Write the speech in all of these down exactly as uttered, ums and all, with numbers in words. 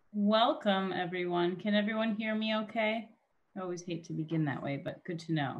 Welcome, everyone. Can everyone hear me okay? I always hate to begin that way, but good to know.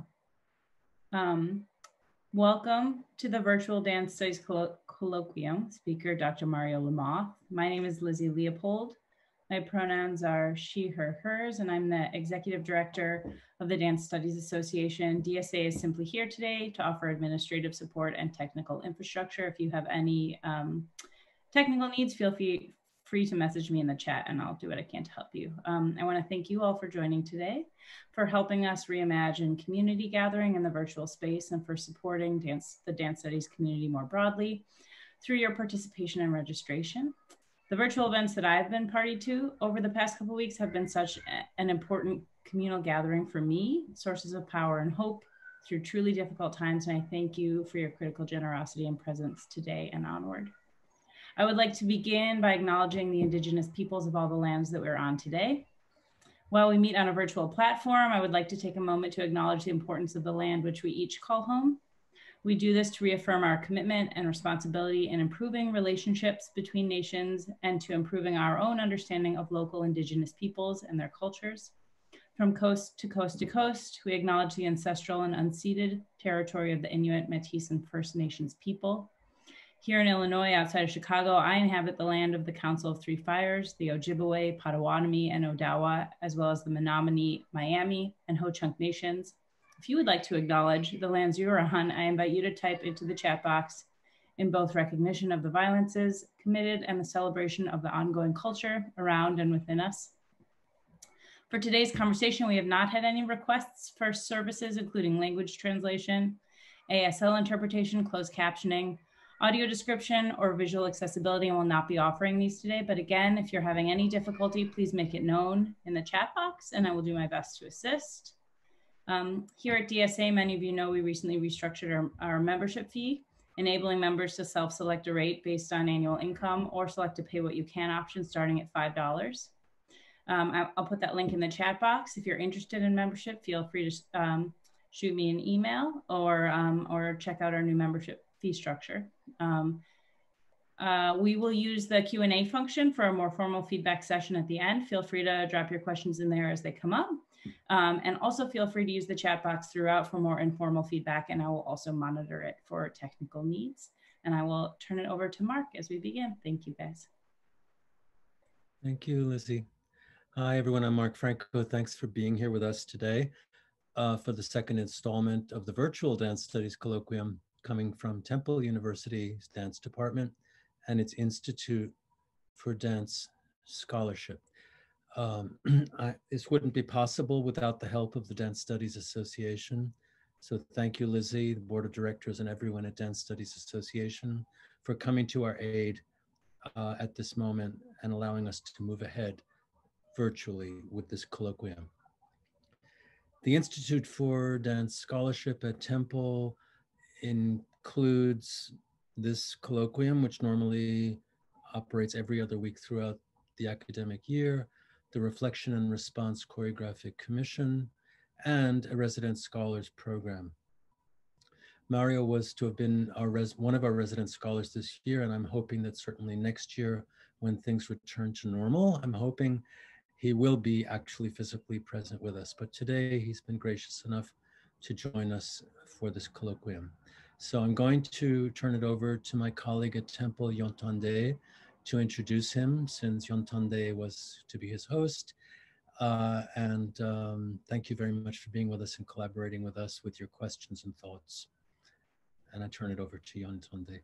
Um, welcome to the Virtual Dance Studies Collo- Colloquium, speaker Doctor Mario LaMothe. My name is Lizzie Leopold. My pronouns are she, her, hers, and I'm the executive director of the Dance Studies Association. D S A is simply here today to offer administrative support and technical infrastructure. If you have any um, technical needs, feel free, free to message me in the chat and I'll do what I can to help you. Um, I want to thank you all for joining today, for helping us reimagine community gathering in the virtual space, and for supporting dance, the dance studies community more broadly through your participation and registration. The virtual events that I've been party to over the past couple of weeks have been such an important communal gathering for me, sources of power and hope through truly difficult times. And I thank you for your critical generosity and presence today and onward. I would like to begin by acknowledging the Indigenous peoples of all the lands that we're on today. While we meet on a virtual platform, I would like to take a moment to acknowledge the importance of the land which we each call home. We do this to reaffirm our commitment and responsibility in improving relationships between nations and to improving our own understanding of local Indigenous peoples and their cultures. From coast to coast to coast, we acknowledge the ancestral and unceded territory of the Inuit, Métis, and First Nations people. Here in Illinois, outside of Chicago, I inhabit the land of the Council of Three Fires, the Ojibwe, Potawatomi, and Odawa, as well as the Menominee, Miami, and Ho-Chunk nations. If you would like to acknowledge the lands you are on, I invite you to type into the chat box in both recognition of the violences committed and the celebration of the ongoing culture around and within us. For today's conversation, we have not had any requests for services, including language translation, A S L interpretation, closed captioning, audio description, or visual accessibility, and will not be offering these today. But again, if you're having any difficulty, please make it known in the chat box and I will do my best to assist. Um, here at D S A, many of you know we recently restructured our, our membership fee, enabling members to self-select a rate based on annual income or select a pay what you can option starting at five dollars. Um, I, I'll put that link in the chat box. If you're interested in membership, feel free to um, shoot me an email or, um, or check out our new membership fee structure. Um, uh, we will use the Q and A function for a more formal feedback session at the end. Feel free to drop your questions in there as they come up. Um, and also feel free to use the chat box throughout for more informal feedback, and I will also monitor it for technical needs. And I will turn it over to Mark as we begin. Thank you, guys. Thank you, Lizzie. Hi, everyone. I'm Mark Franco. Thanks for being here with us today uh, for the second installment of the Virtual Dance Studies Colloquium coming from Temple University's Dance Department and its Institute for Dance Scholarship. Um, I, this wouldn't be possible without the help of the Dance Studies Association. So thank you, Lizzie, the Board of Directors, and everyone at Dance Studies Association for coming to our aid uh, at this moment and allowing us to move ahead virtually with this colloquium. The Institute for Dance Scholarship at Temple includes this colloquium, which normally operates every other week throughout the academic year, the Reflection and Response Choreographic Commission, and a resident scholars program. Mario was to have been our res one of our resident scholars this year, and I'm hoping that certainly next year, when things return to normal, I'm hoping he will be actually physically present with us. But today he's been gracious enough to join us for this colloquium. So I'm going to turn it over to my colleague at Temple, Yontande, to introduce him, since Yontande was to be his host. Uh, and um, thank you very much for being with us and collaborating with us with your questions and thoughts. And I turn it over to Yontande.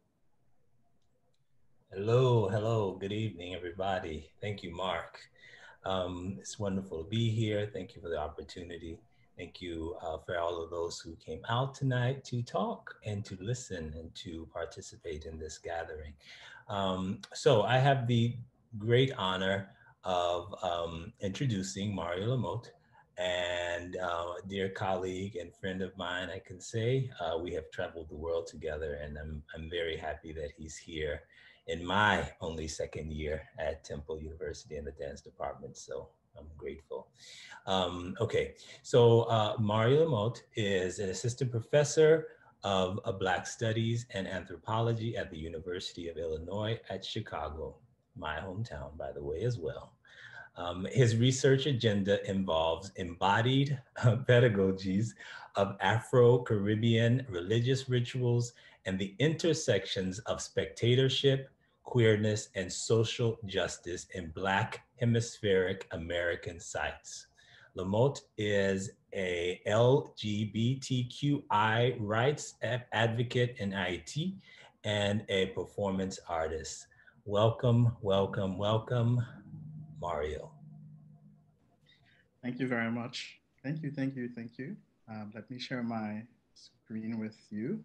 Hello, hello, good evening, everybody. Thank you, Mark. Um, it's wonderful to be here. Thank you for the opportunity. Thank you uh, for all of those who came out tonight to talk and to listen and to participate in this gathering. Um, so I have the great honor of um, introducing Mario LaMothe, and uh, dear colleague and friend of mine, I can say. Uh, we have traveled the world together, and I'm, I'm very happy that he's here in my only second year at Temple University in the dance department. So I'm grateful. Um, okay, so uh, Mario LaMothe is an assistant professor of uh, Black Studies and Anthropology at the University of Illinois at Chicago, my hometown, by the way, as well. Um, his research agenda involves embodied uh, pedagogies of Afro-Caribbean religious rituals and the intersections of spectatorship, queerness, and social justice in Black hemispheric American sites. LaMothe is a L G B T Q I rights advocate in Haiti and a performance artist. Welcome, welcome, welcome, Mario. Thank you very much. Thank you, thank you, thank you. Um, let me share my screen with you.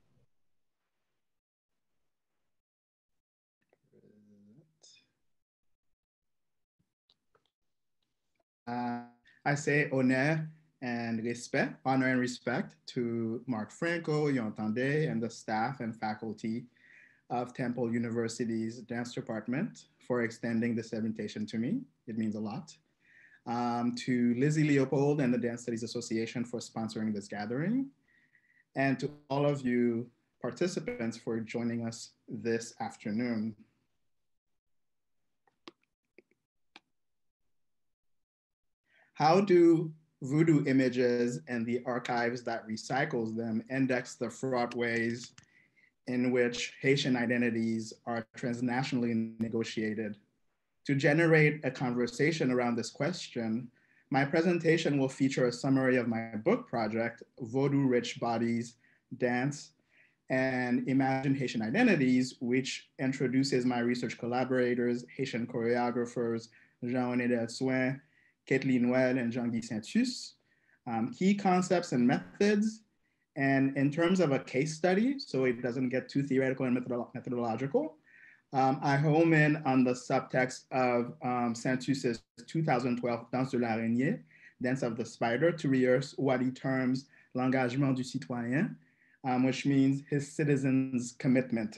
Uh, I say honneur and respect, honor and respect to Mark Franco, Yontande, and the staff and faculty of Temple University's dance department for extending this invitation to me. It means a lot. Um, to Lizzie Leopold and the Dance Studies Association for sponsoring this gathering, and to all of you participants for joining us this afternoon. How do voodoo images and the archives that recycles them index the fraught ways in which Haitian identities are transnationally negotiated? To generate a conversation around this question, my presentation will feature a summary of my book project, Vodou-Rich Bodies, Dance, and Imagine Haitian Identities, which introduces my research collaborators, Haitian choreographers, Jean-René Delsoin, Kathleen Noël, and Jean-Guy Saint-Just, um, key concepts and methods. And in terms of a case study, so it doesn't get too theoretical and methodolo methodological, Um, I home in on the subtext of um, Saint-Just's two thousand twelve Danse de l'Araignée, Dance of the Spider, to rehearse what he terms l'engagement du citoyen, um, which means his citizens' commitment.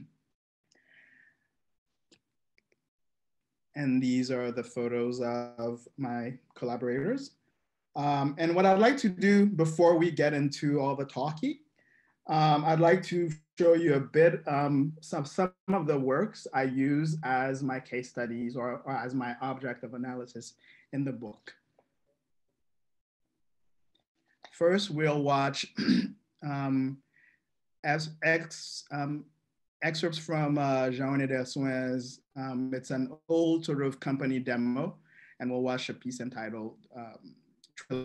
And these are the photos of my collaborators. Um, and what I'd like to do before we get into all the talkie, um, I'd like to show you a bit, um, some, some of the works I use as my case studies or, or as my object of analysis in the book. First, we'll watch um, as ex, um, excerpts from uh, Jean-René Delsoin's, um, it's an old sort of company demo, and we'll watch a piece entitled um,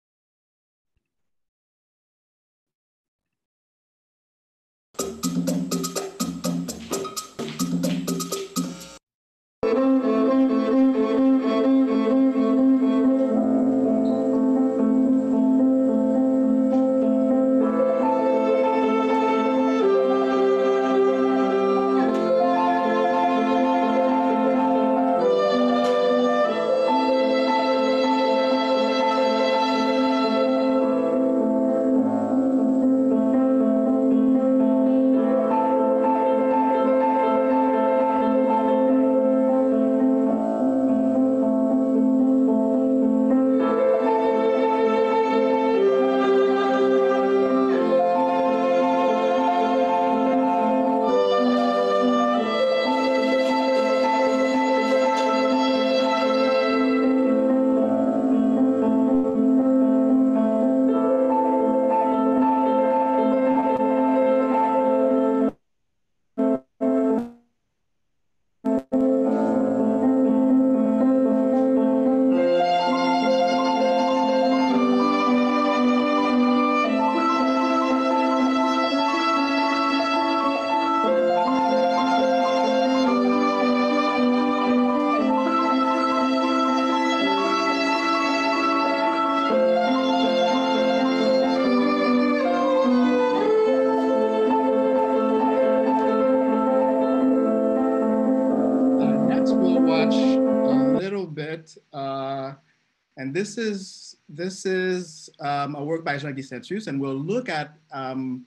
Uh, and this is this is um, a work by Jean-Guy Saint-Just, and we'll look at um,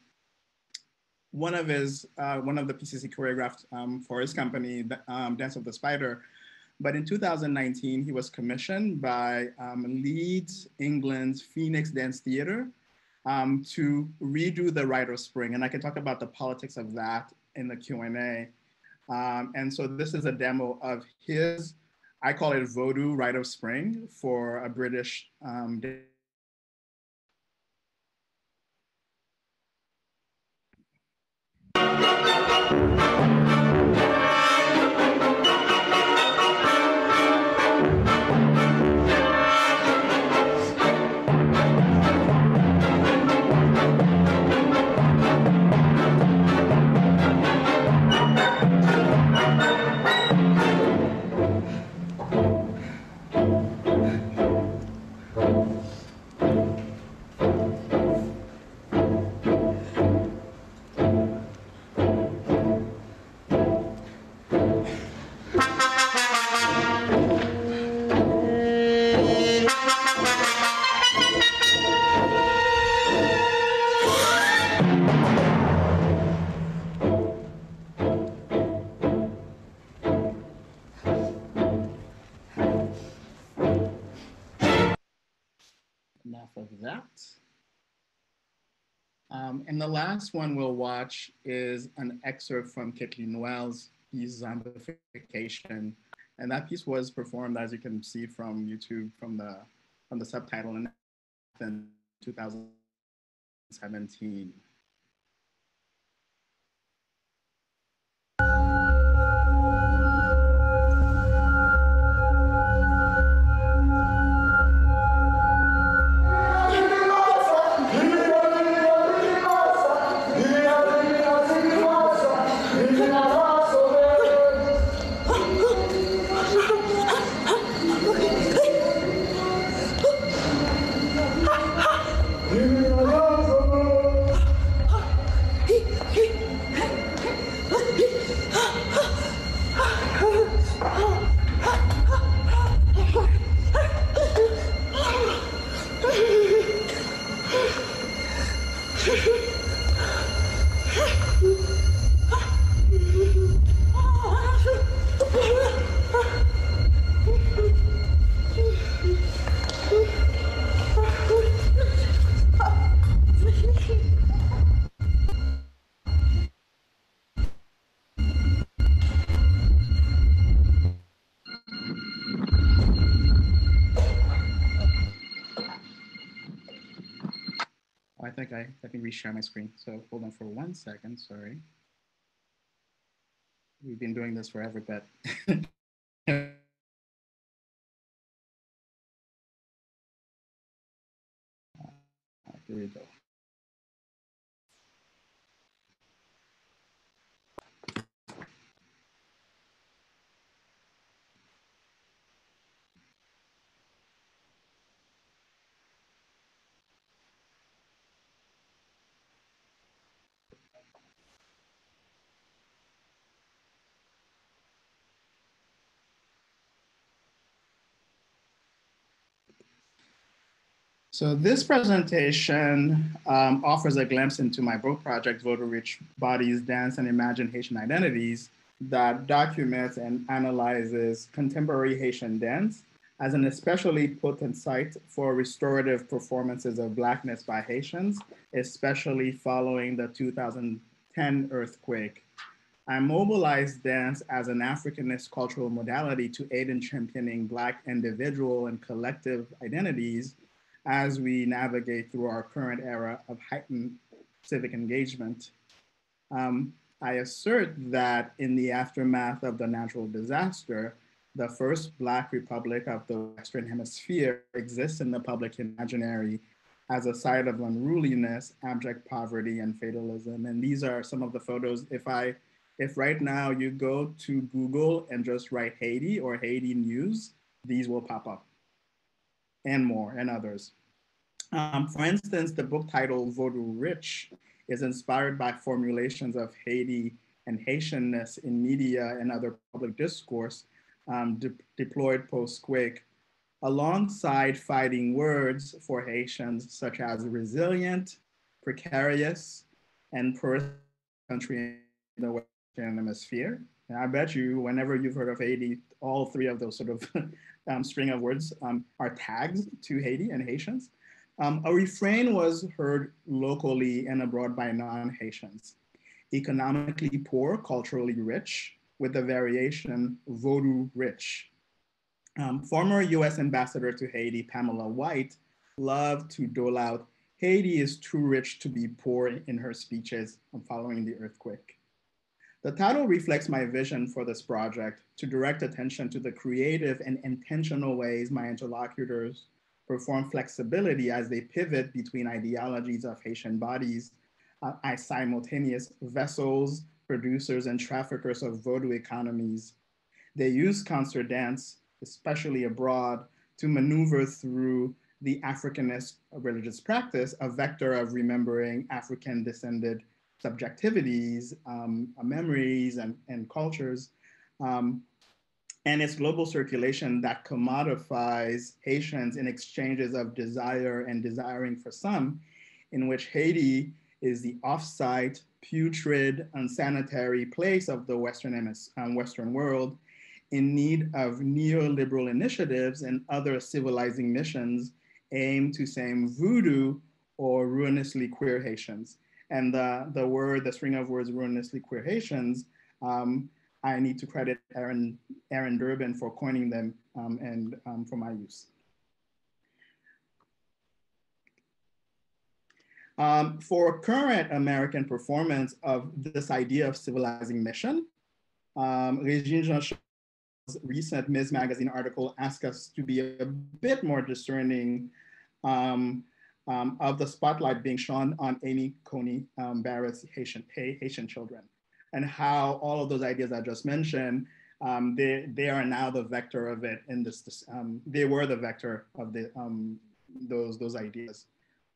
one of his uh, one of the pieces he choreographed um, for his company, um, Dance of the Spider. But in two thousand nineteen, he was commissioned by um, Leeds, England's Phoenix Dance Theatre um, to redo the Rite of Spring, and I can talk about the politics of that in the Q and A. Um, and so this is a demo of his I call it Vodou Rite of Spring for a British um, enough of that. Um, and the last one we'll watch is an excerpt from Kathleen Noel's piece, Zombification. And that piece was performed, as you can see from YouTube, from the, from the subtitle in two thousand seventeen. I think I, I can reshare my screen. So hold on for one second, sorry. We've been doing this forever, but here we go. So this presentation um, offers a glimpse into my book project, Vodou-Rich, Bodies, Dance, and Imagine Haitian Identities, that documents and analyzes contemporary Haitian dance as an especially potent site for restorative performances of Blackness by Haitians, especially following the two thousand ten earthquake. I mobilized dance as an Africanist cultural modality to aid in championing Black individual and collective identities as we navigate through our current era of heightened civic engagement. Um, I assert that in the aftermath of the natural disaster, the first Black Republic of the Western Hemisphere exists in the public imaginary as a site of unruliness, abject poverty, and fatalism. And these are some of the photos. If I, if right now you go to Google and just write Haiti or Haiti news, these will pop up, and more, and others. Um, for instance, the book title Vodou-Rich is inspired by formulations of Haiti and Haitianness in media and other public discourse um, de deployed post-quake, alongside fighting words for Haitians such as resilient, precarious, and poor country in the Western Hemisphere. And I bet you, whenever you've heard of Haiti, all three of those sort of um, string of words um, are tags to Haiti and Haitians. Um, a refrain was heard locally and abroad by non-Haitians. Economically poor, culturally rich, with the variation Vodou-Rich. Um, former U S Ambassador to Haiti, Pamela White, loved to dole out, "Haiti is too rich to be poor," in her speeches following the earthquake. The title reflects my vision for this project to direct attention to the creative and intentional ways my interlocutors perform flexibility as they pivot between ideologies of Haitian bodies uh, as simultaneous vessels, producers, and traffickers of Vodou economies. They use concert dance, especially abroad, to maneuver through the Africanist religious practice, a vector of remembering African descended subjectivities, um, memories, and, and cultures, um, and its global circulation that commodifies Haitians in exchanges of desire and desiring for some, in which Haiti is the off-site, putrid, unsanitary place of the Western, um, Western world in need of neoliberal initiatives and other civilizing missions aimed to same voodoo or ruinously queer Haitians. And the, the word, the string of words, ruinously queer Haitians, um, I need to credit Aaron, Aaron Durbin for coining them um, and um, for my use. Um, for current American performance of this idea of civilizing mission, um, Regine Jean-Charles' recent Miz Magazine article asks us to be a bit more discerning um, um, of the spotlight being shone on Amy Coney um, Barrett's Haitian, Haitian children, and how all of those ideas I just mentioned, um, they, they are now the vector of it in this, this um, they were the vector of the, um, those, those ideas.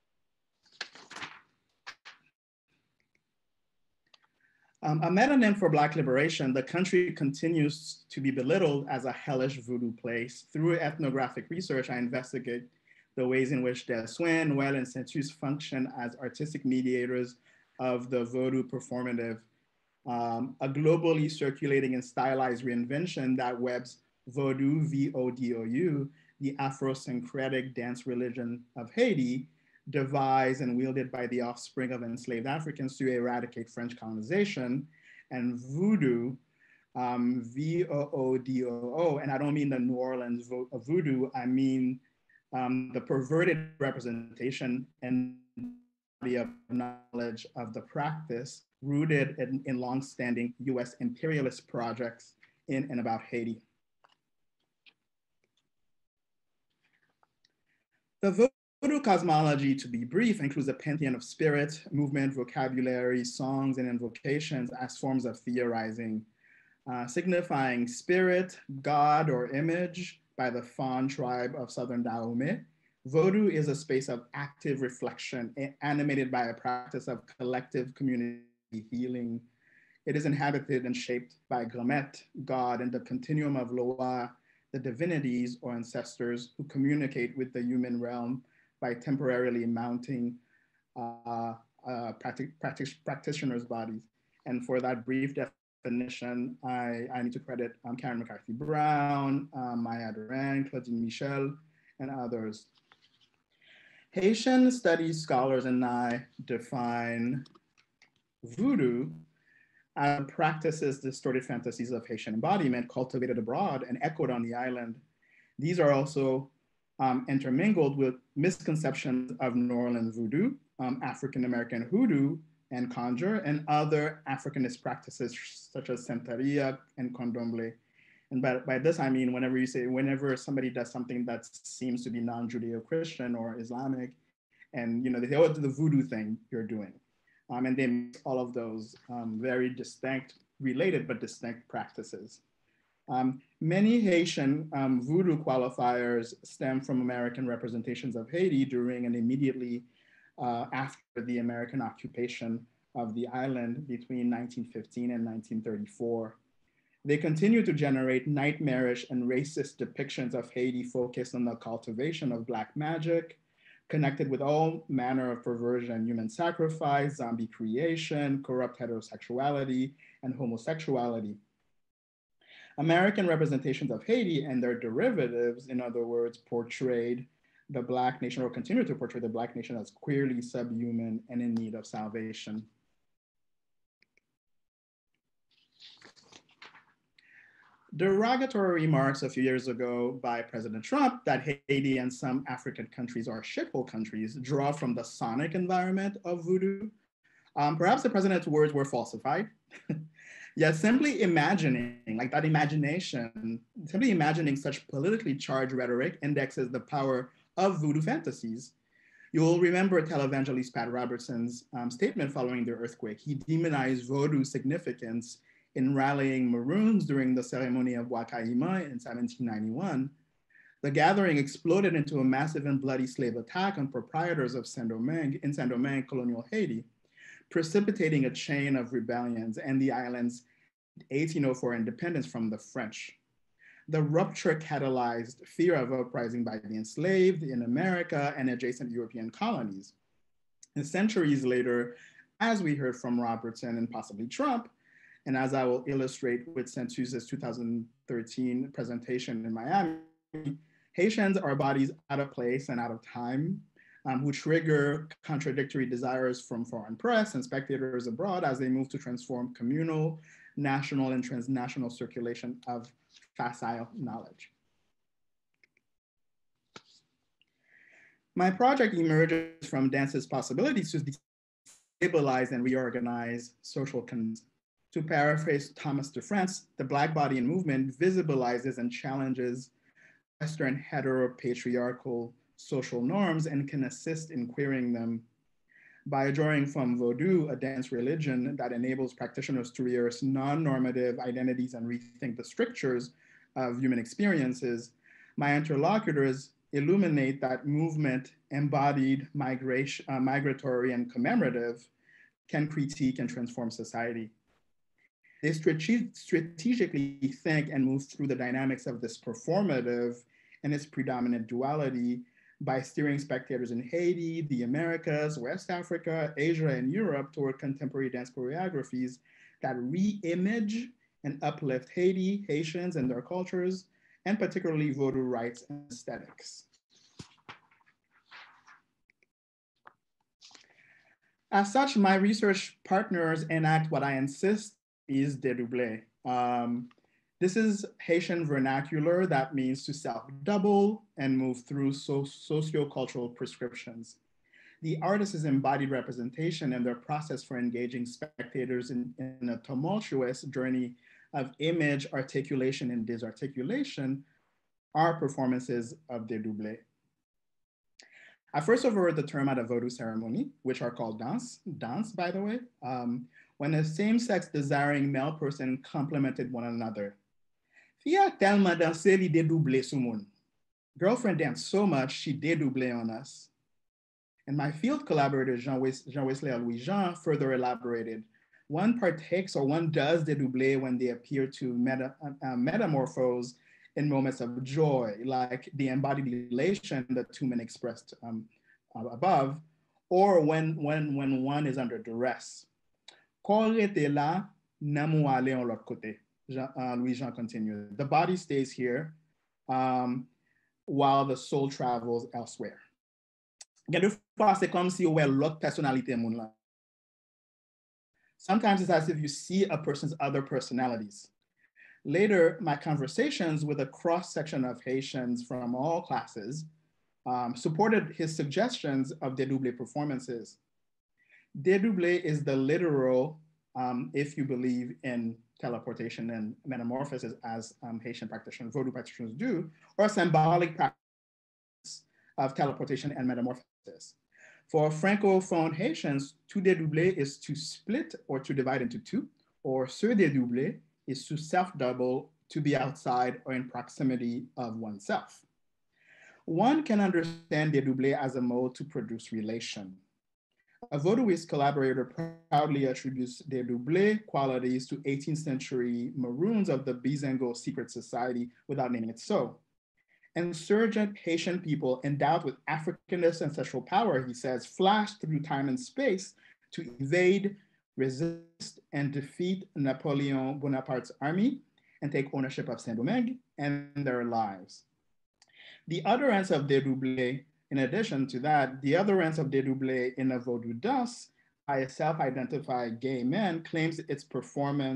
Um, a metonym for Black liberation, the country continues to be belittled as a hellish voodoo place. Through ethnographic research, I investigate the ways in which Des Soins, Noël, and Saint-Just function as artistic mediators of the voodoo performative, um, a globally circulating and stylized reinvention that webs Vodou, V O D O U, the Afro-syncretic dance religion of Haiti, devised and wielded by the offspring of enslaved Africans to eradicate French colonization, and voodoo, um, V O O D O O, and I don't mean the New Orleans vo voodoo, I mean um, the perverted representation and body of knowledge of the practice rooted in, in longstanding U S imperialist projects in and about Haiti. The Vodou cosmology, to be brief, includes a pantheon of spirit, movement, vocabulary, songs, and invocations as forms of theorizing, uh, signifying spirit, God, or image by the Fon tribe of Southern Dahomey. Vodou is a space of active reflection animated by a practice of collective community healing. It is inhabited and shaped by Gramet, God, and the continuum of Loa, the divinities or ancestors who communicate with the human realm by temporarily mounting uh, uh, practic practic practitioners' bodies. And for that brief definition, I, I need to credit um, Karen McCarthy Brown, um, Maya Duran, Claudine Michel, and others. Haitian studies scholars and I define voodoo as practices distorted fantasies of Haitian embodiment cultivated abroad and echoed on the island. These are also um, intermingled with misconceptions of New Orleans voodoo, um, African-American hoodoo and conjure, and other Africanist practices such as Santeria and Candomblé. And by, by this, I mean, whenever you say, whenever somebody does something that seems to be non-Judeo-Christian or Islamic, and you know, they say, oh, it's the voodoo thing you're doing. Um, and they mix all of those um, very distinct, related but distinct practices. Um, many Haitian um, voodoo qualifiers stem from American representations of Haiti during and immediately uh, after the American occupation of the island between nineteen fifteen and nineteen thirty-four. They continue to generate nightmarish and racist depictions of Haiti focused on the cultivation of Black magic, connected with all manner of perversion, human sacrifice, zombie creation, corrupt heterosexuality, and homosexuality. American representations of Haiti and their derivatives, in other words, portrayed the Black nation, or continue to portray the Black nation as queerly subhuman and in need of salvation. Derogatory remarks a few years ago by President Trump that Haiti and some African countries are shithole countries draw from the sonic environment of voodoo. Um, perhaps the president's words were falsified. Yet simply imagining, like that imagination, simply imagining such politically charged rhetoric indexes the power of voodoo fantasies. You'll remember televangelist Pat Robertson's um, statement following the earthquake. He demonized voodoo's significance in rallying Maroons during the ceremony of Wakaima in seventeen ninety-one. The gathering exploded into a massive and bloody slave attack on proprietors of Saint-Domingue in Saint-Domingue, colonial Haiti, precipitating a chain of rebellions and the island's eighteen oh four independence from the French. The rupture catalyzed fear of uprising by the enslaved in America and adjacent European colonies. And centuries later, as we heard from Robertson and possibly Trump, and as I will illustrate with Census's two thousand thirteen presentation in Miami, Haitians are bodies out of place and out of time, um, who trigger contradictory desires from foreign press and spectators abroad as they move to transform communal, national, and transnational circulation of facile knowledge. My project emerges from dance's possibilities to stabilize and reorganize social conditions. To paraphrase Thomas de France, the Black body and movement visibilizes and challenges Western heteropatriarchal social norms and can assist in queering them. By drawing from Vodou, a dance religion that enables practitioners to rehearse non-normative identities and rethink the strictures of human experiences, my interlocutors illuminate that movement, embodied, migration, uh, migratory, and commemorative, can critique and transform society. They strate- strategically think and move through the dynamics of this performative and its predominant duality by steering spectators in Haiti, the Americas, West Africa, Asia, and Europe toward contemporary dance choreographies that re-image and uplift Haiti, Haitians, and their cultures, and particularly Vodou rites and aesthetics. As such, my research partners enact what I insist is dédoublé. Um, this is Haitian vernacular that means to self-double and move through so socio-cultural prescriptions. The artist's embodied representation and their process for engaging spectators in, in a tumultuous journey of image, articulation, and disarticulation are performances of dédoublé. I first overheard the term at a Vodou ceremony, which are called dance, dance by the way, um, when a same-sex desiring male person complemented one another. Fia tellement dansé li dédoublé sou moun. Girlfriend danced so much, she dédoublé on us. And my field collaborator, Jean-Wesley Louis-Jean, further elaborated. One partakes or one does dédoublé when they appear to meta, uh, metamorphose in moments of joy, like the embodied elation that two men expressed um, above, or when, when, when one is under duress. Corps était là, n'amou aller en l'autre côté. Jean, uh, Louis-Jean continued. The body stays here um, while the soul travels elsewhere. C'est comme si on l'autre personnalité moun la. Sometimes it's as if you see a person's other personalities. Later, my conversations with a cross-section of Haitians from all classes um, supported his suggestions of dédoublé performances. Dédoublé is the literal, um, if you believe in teleportation and metamorphosis as um, Haitian practitioners, Vodou practitioners do, or symbolic practice of teleportation and metamorphosis. For Francophone Haitians, to dédoubler is to split or to divide into two, or se dédoubler is to self-double, to be outside or in proximity of oneself. One can understand dédoubler as a mode to produce relation. A Vodouist collaborator proudly attributes dédoublé qualities to eighteenth century Maroons of the Bizango secret society without naming it so. Insurgent Haitian people endowed with Africanist ancestral power, he says, flashed through time and space to evade, resist, and defeat Napoleon Bonaparte's army and take ownership of Saint-Domingue and their lives. The utterance of dédoublé, in addition to that, the utterance of dédoublé in a Vodou dance by a self-identified gay man claims its performance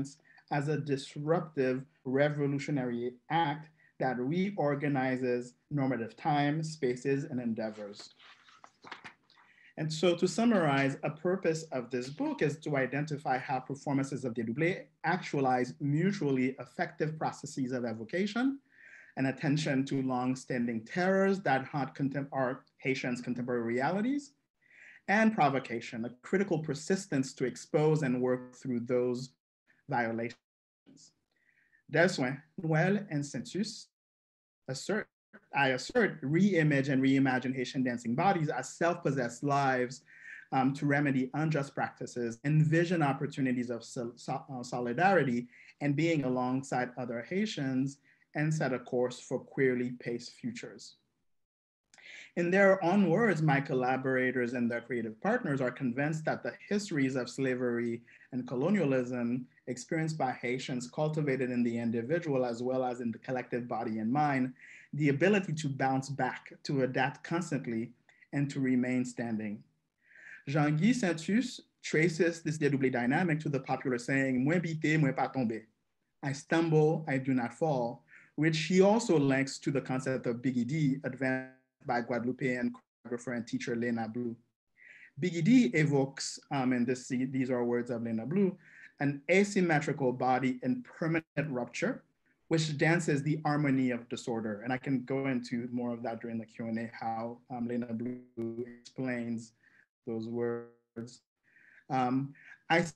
as a disruptive revolutionary act that reorganizes normative time, spaces, and endeavors. And so to summarize, a purpose of this book is to identify how performances of dédoublé actualize mutually effective processes of evocation and attention to long-standing terrors that haunt contem- our Haitians' contemporary realities, and provocation, a critical persistence to expose and work through those violations. Delsoin, Noël, and Sentus assert, I assert, re-image and reimagine Haitian dancing bodies as self-possessed lives um, to remedy unjust practices, envision opportunities of sol uh, solidarity and being alongside other Haitians, and set a course for queerly paced futures. In their own words, my collaborators and their creative partners are convinced that the histories of slavery and colonialism experienced by Haitians cultivated in the individual as well as in the collective body and mind the ability to bounce back, to adapt constantly, and to remain standing. Jean-Guy Sentus traces this dédoublé dynamic to the popular saying, "Moins bité, moins pas tombé." I stumble, I do not fall, which he also links to the concept of Biggie D, advanced by Guadeloupean choreographer and teacher Lena Blue. Biggie D evokes, um, and this, these are words of Lena Blue, an asymmetrical body in permanent rupture, which dances the harmony of disorder. And I can go into more of that during the Q and A, how um, Lena Blue explains those words. Um, I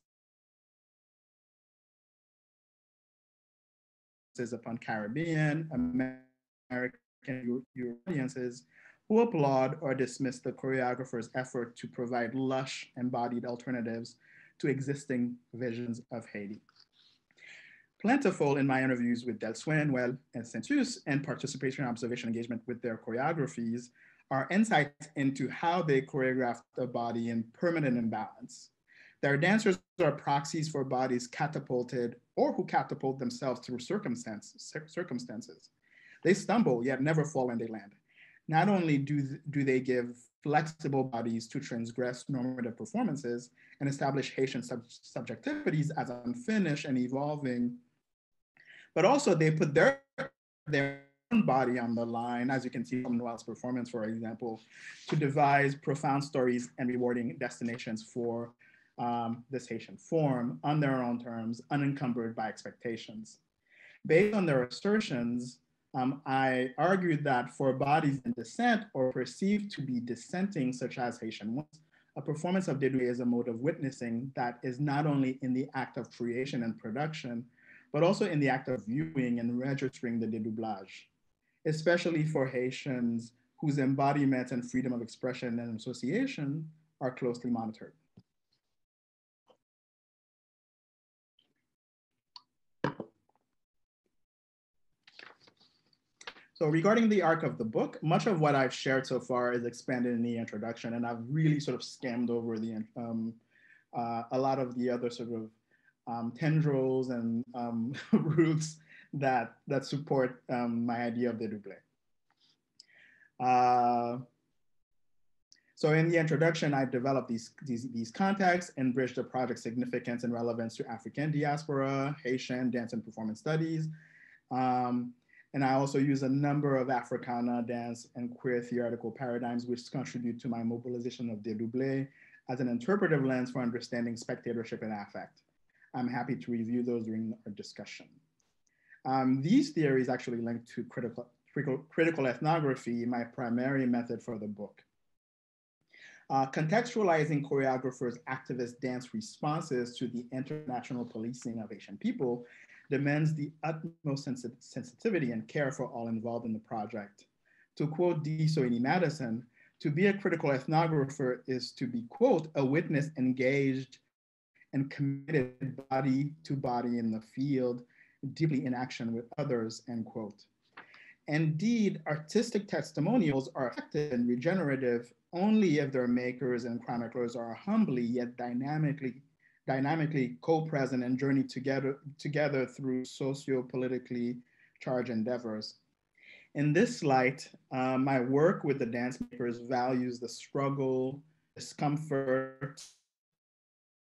upon Caribbean, American, European audiences who applaud or dismiss the choreographer's effort to provide lush, embodied alternatives to existing visions of Haiti. Plentiful in my interviews with Delsoin, Noël, and Sentus, and participation and observation engagement with their choreographies are insights into how they choreographed a body in permanent imbalance. Their dancers are proxies for bodies catapulted or who catapult themselves through circumstance, circumstances. They stumble, yet never fall when they land. Not only do, do they give flexible bodies to transgress normative performances and establish Haitian sub subjectivities as unfinished and evolving, but also they put their, their own body on the line, as you can see from Noel's performance, for example, to devise profound stories and rewarding destinations for um, this Haitian form on their own terms, unencumbered by expectations. Based on their assertions, um, I argued that for bodies in dissent or perceived to be dissenting, such as Haitian ones, a performance of dédoublé is a mode of witnessing that is not only in the act of creation and production, but also in the act of viewing and registering the dédoublage, especially for Haitians whose embodiment and freedom of expression and association are closely monitored. So regarding the arc of the book, much of what I've shared so far is expanded in the introduction, and I've really sort of skimmed over the um, uh, a lot of the other sort of um, tendrils and um, roots that, that support um, my idea of dédoublé. Uh, so in the introduction, I developed these, these, these contexts and bridged the project's significance and relevance to African diaspora, Haitian dance and performance studies. Um, and I also use a number of Africana dance and queer theoretical paradigms which contribute to my mobilization of dédoublé as an interpretive lens for understanding spectatorship and affect. I'm happy to review those during our discussion. Um, these theories actually link to critical, critical, critical ethnography, my primary method for the book. Uh, contextualizing choreographers' activist dance responses to the international policing of Haitian people demands the utmost sensi sensitivity and care for all involved in the project. To quote D. Soini Madison, to be a critical ethnographer is to be, quote, a witness engaged and committed body to body in the field, deeply in action with others, end quote. Indeed, artistic testimonials are effective and regenerative only if their makers and chroniclers are humbly yet dynamically, dynamically co-present and journey together, together through socio-politically charged endeavors. In this light, uh, my work with the dance makers values the struggle, discomfort,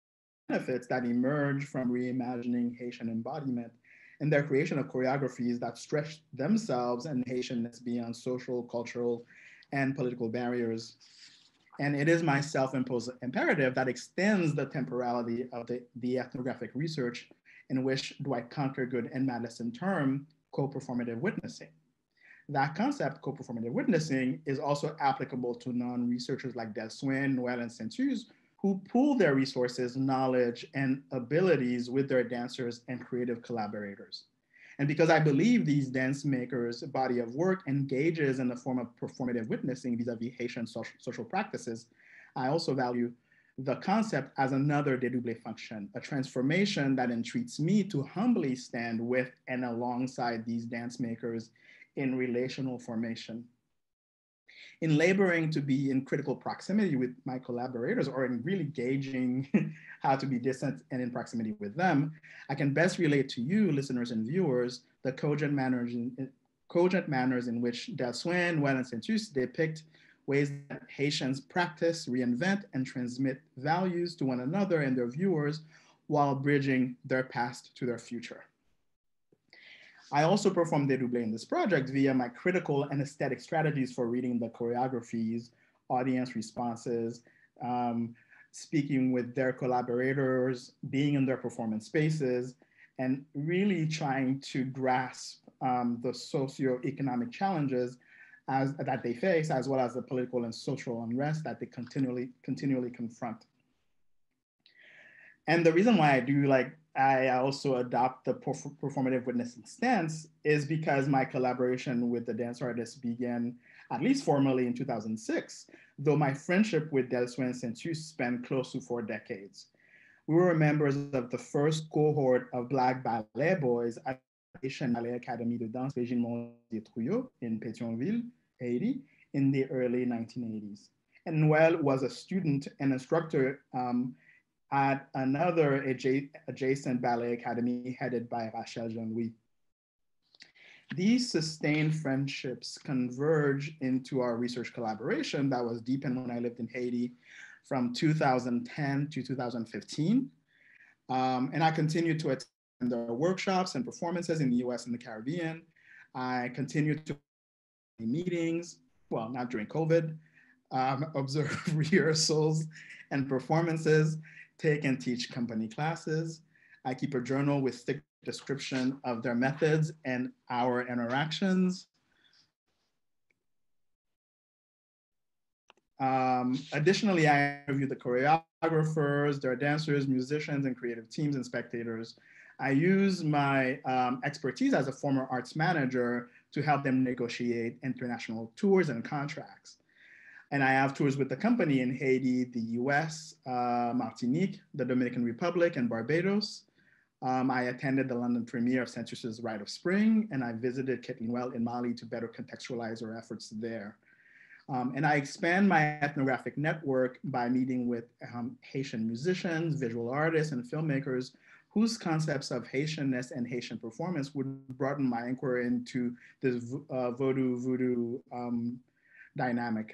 benefits that emerge from reimagining Haitian embodiment and their creation of choreographies that stretch themselves and Haitianness beyond social, cultural, and political barriers. And it is my self-imposed imperative that extends the temporality of the, the ethnographic research in which Dwight Conquergood and Madison term co-performative witnessing. That concept, co-performative witnessing, is also applicable to non-researchers like Delsoin, Noel, and Saint-Just, who pool their resources, knowledge, and abilities with their dancers and creative collaborators. And because I believe these dance makers' body of work engages in the form of performative witnessing vis-a-vis Haitian social, social practices, I also value the concept as another dédoublé function, a transformation that entreats me to humbly stand with and alongside these dance makers in relational formation. In laboring to be in critical proximity with my collaborators, or in really gauging how to be distant and in proximity with them, I can best relate to you, listeners and viewers, the cogent manners in, cogent manners in which Delsoin, Noel, and Saint-Just depict ways that Haitians practice, reinvent, and transmit values to one another and their viewers while bridging their past to their future. I also perform dédoublé in this project via my critical and aesthetic strategies for reading the choreographies, audience responses, um, speaking with their collaborators, being in their performance spaces, and really trying to grasp um, the socioeconomic challenges as, that they face, as well as the political and social unrest that they continually, continually confront. And the reason why I do like, I also adopt the performative witnessing stance is because my collaboration with the dance artists began, at least formally, in two thousand six, though my friendship with Delsoin and Saint-Just spanned close to four decades. We were members of the first cohort of Black ballet boys at the Haitian Ballet Academy de Danse Régine Mondier-Trouillot in Pétionville, Haiti, in the early nineteen eighties. And Noel was a student and instructor um, at another adjacent ballet academy headed by Rachel Jean-Louis. These sustained friendships converge into our research collaboration that was deepened when I lived in Haiti from two thousand ten to two thousand fifteen. Um, and I continued to attend the workshops and performances in the U S and the Caribbean. I continued to meetings, well, not during COVID, um, observe rehearsals and performances, take and teach company classes. I keep a journal with thick description of their methods and our interactions. Um, additionally, I interview the choreographers, their dancers, musicians, and creative teams and spectators. I use my um, expertise as a former arts manager to help them negotiate international tours and contracts. And I have tours with the company in Haiti, the U S, uh, Martinique, the Dominican Republic, and Barbados. Um, I attended the London premiere of Saint-Just's Rite of Spring, and I visited Kit Noel in Mali to better contextualize our efforts there. Um, and I expand my ethnographic network by meeting with um, Haitian musicians, visual artists, and filmmakers whose concepts of Haitianness and Haitian performance would broaden my inquiry into this uh, Vodou-Voodoo um, dynamic.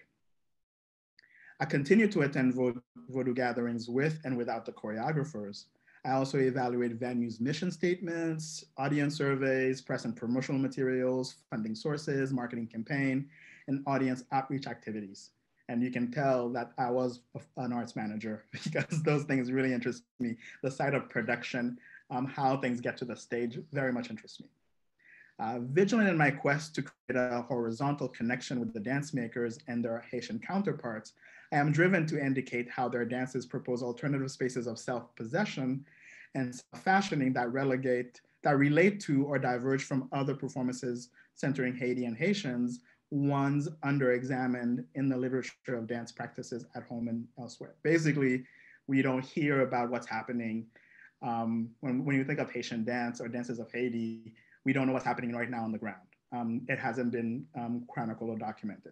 I continue to attend Vodou gatherings with and without the choreographers. I also evaluate venues' mission statements, audience surveys, press and promotional materials, funding sources, marketing campaign, and audience outreach activities. And you can tell that I was an arts manager because those things really interest me. The side of production, um, how things get to the stage very much interests me. Uh, vigilant in my quest to create a horizontal connection with the dance makers and their Haitian counterparts, I am driven to indicate how their dances propose alternative spaces of self-possession and self-fashioning that relegate, that relate to or diverge from other performances centering Haiti and Haitians, ones under-examined in the literature of dance practices at home and elsewhere. Basically, we don't hear about what's happening. Um, when, when you think of Haitian dance or dances of Haiti, we don't know what's happening right now on the ground. Um, it hasn't been um, chronicled or documented.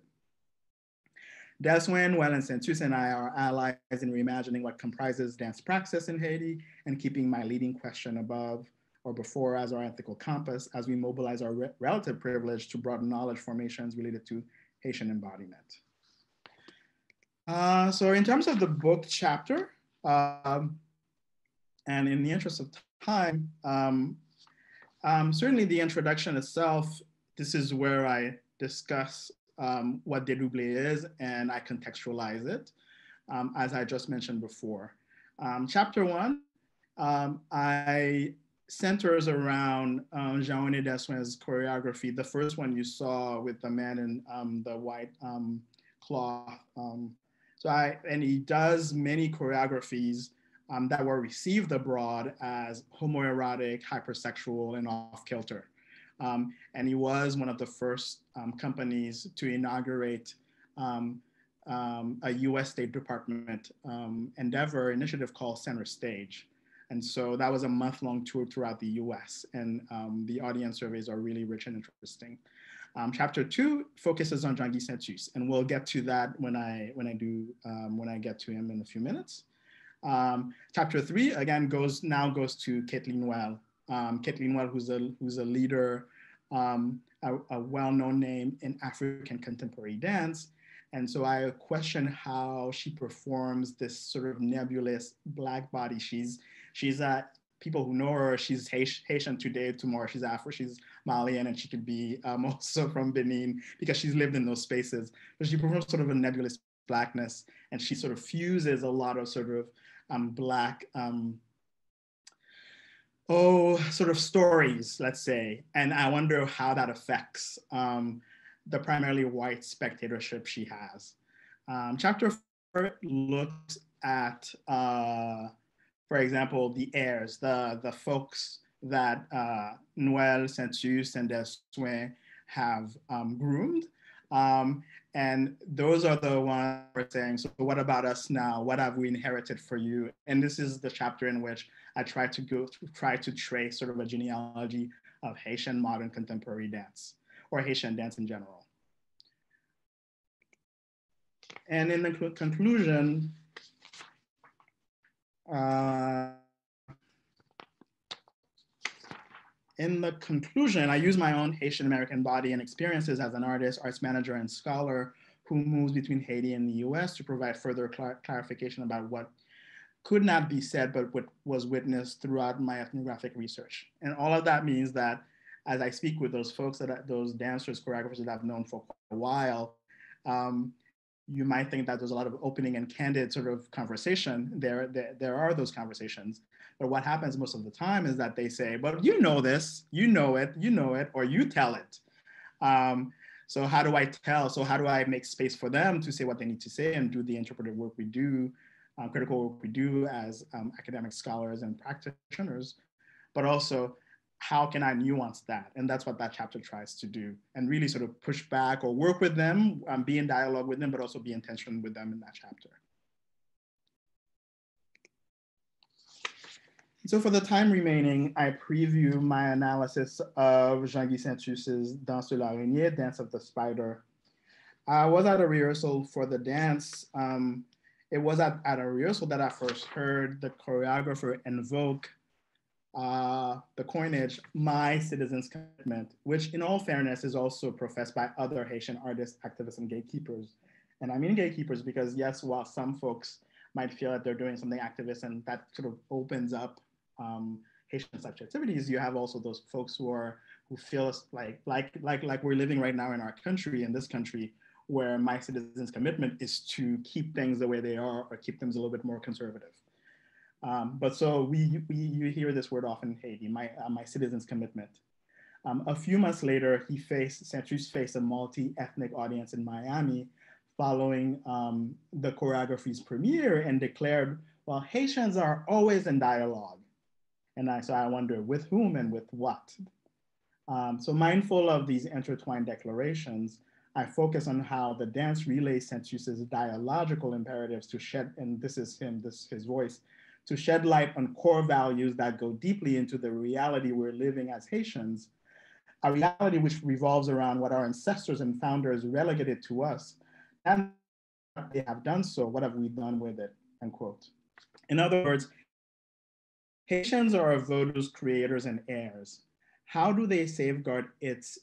Delsoin, Noel, and Saint-Just and I are allies in reimagining what comprises dance praxis in Haiti and keeping my leading question above or before as our ethical compass as we mobilize our re relative privilege to broaden knowledge formations related to Haitian embodiment. Uh, so in terms of the book chapter, um, And in the interest of time, um, um, certainly the introduction itself, this is where I discuss um, what dédoublé is and I contextualize it, um, as I just mentioned before. Um, chapter one, um, I centers around um, Jean-René Dessoin's choreography. The first one you saw with the man in um, the white um, cloth. Um, so I, and he does many choreographies um, that were received abroad as homoerotic, hypersexual, and off-kilter. Um, and he was one of the first um, companies to inaugurate um, um, a U S State Department um, endeavor initiative called Center Stage. And so that was a month-long tour throughout the U S, and um, the audience surveys are really rich and interesting. Um, chapter two focuses on Jean-Guy Saint-Just, and we'll get to that when I when I do um, when I get to him in a few minutes. Um, chapter three again goes now goes to Kathleen Well. Um, Kathleen Well, who's a who's a leader, um, a, a well-known name in African contemporary dance. And so I question how she performs this sort of nebulous black body. She's she's a people who know her, she's Haitian today, tomorrow she's Afro, she's Malian, and she could be um, also from Benin because she's lived in those spaces. But she performs sort of a nebulous blackness, and she sort of fuses a lot of sort of um, black, um, oh, sort of stories, let's say. And I wonder how that affects um, the primarily white spectatorship she has. Um, chapter four looks at, uh, for example, the heirs, the, the folks that uh, Noël, Saint-Just, and Dessoin have um, groomed. Um, and those are the ones we're saying, so what about us now? What have we inherited for you? And this is the chapter in which I try to go to, try to trace sort of a genealogy of Haitian modern contemporary dance, or Haitian dance in general. And in the conclusion, uh, in the conclusion, I use my own Haitian American body and experiences as an artist, arts manager, and scholar who moves between Haiti and the U S to provide further clar clarification about what could not be said, but what was witnessed throughout my ethnographic research. And all of that means that as I speak with those folks, that those dancers, choreographers that I've known for quite a while, um, you might think that there's a lot of opening and candid sort of conversation. There, there, there are those conversations. But what happens most of the time is that they say, well, you know this, you know it, you know it, or you tell it. Um, so how do I tell? So how do I make space for them to say what they need to say and do the interpretive work we do, um, critical work we do as um, academic scholars and practitioners, but also how can I nuance that? And that's what that chapter tries to do, and really sort of push back or work with them, um, be in dialogue with them, but also be intentional with them in that chapter. So for the time remaining, I preview my analysis of Jean-Guy Saint-Just's Danse de l'Araignée, Dance of the Spider. I was at a rehearsal for the dance. Um, it was at, at a rehearsal that I first heard the choreographer invoke uh, the coinage, my citizen's commitment, which in all fairness is also professed by other Haitian artists, activists, and gatekeepers. And I mean gatekeepers because yes, while some folks might feel that they're doing something activist and that sort of opens up um, Haitian subjectivities, you have also those folks who are, who feel like, like, like, like we're living right now in our country, in this country, where my citizen's commitment is to keep things the way they are or keep things a little bit more conservative. Um, but so we, we, you hear this word often in Haiti, my, uh, my citizen's commitment. Um, a few months later, he faced, Saint-Just faced a multi-ethnic audience in Miami following um, the choreography's premiere and declared, well, Haitians are always in dialogue. And I, so I wonder with whom and with what? Um, so mindful of these intertwined declarations, I focus on how the dance relays Saint-Just's dialogical imperatives to shed, and this is him, this is his voice, to shed light on core values that go deeply into the reality we're living as Haitians, a reality which revolves around what our ancestors and founders relegated to us, and they have done so, what have we done with it, end quote. In other words, Haitians are Vodou's creators and heirs. How do they safeguard its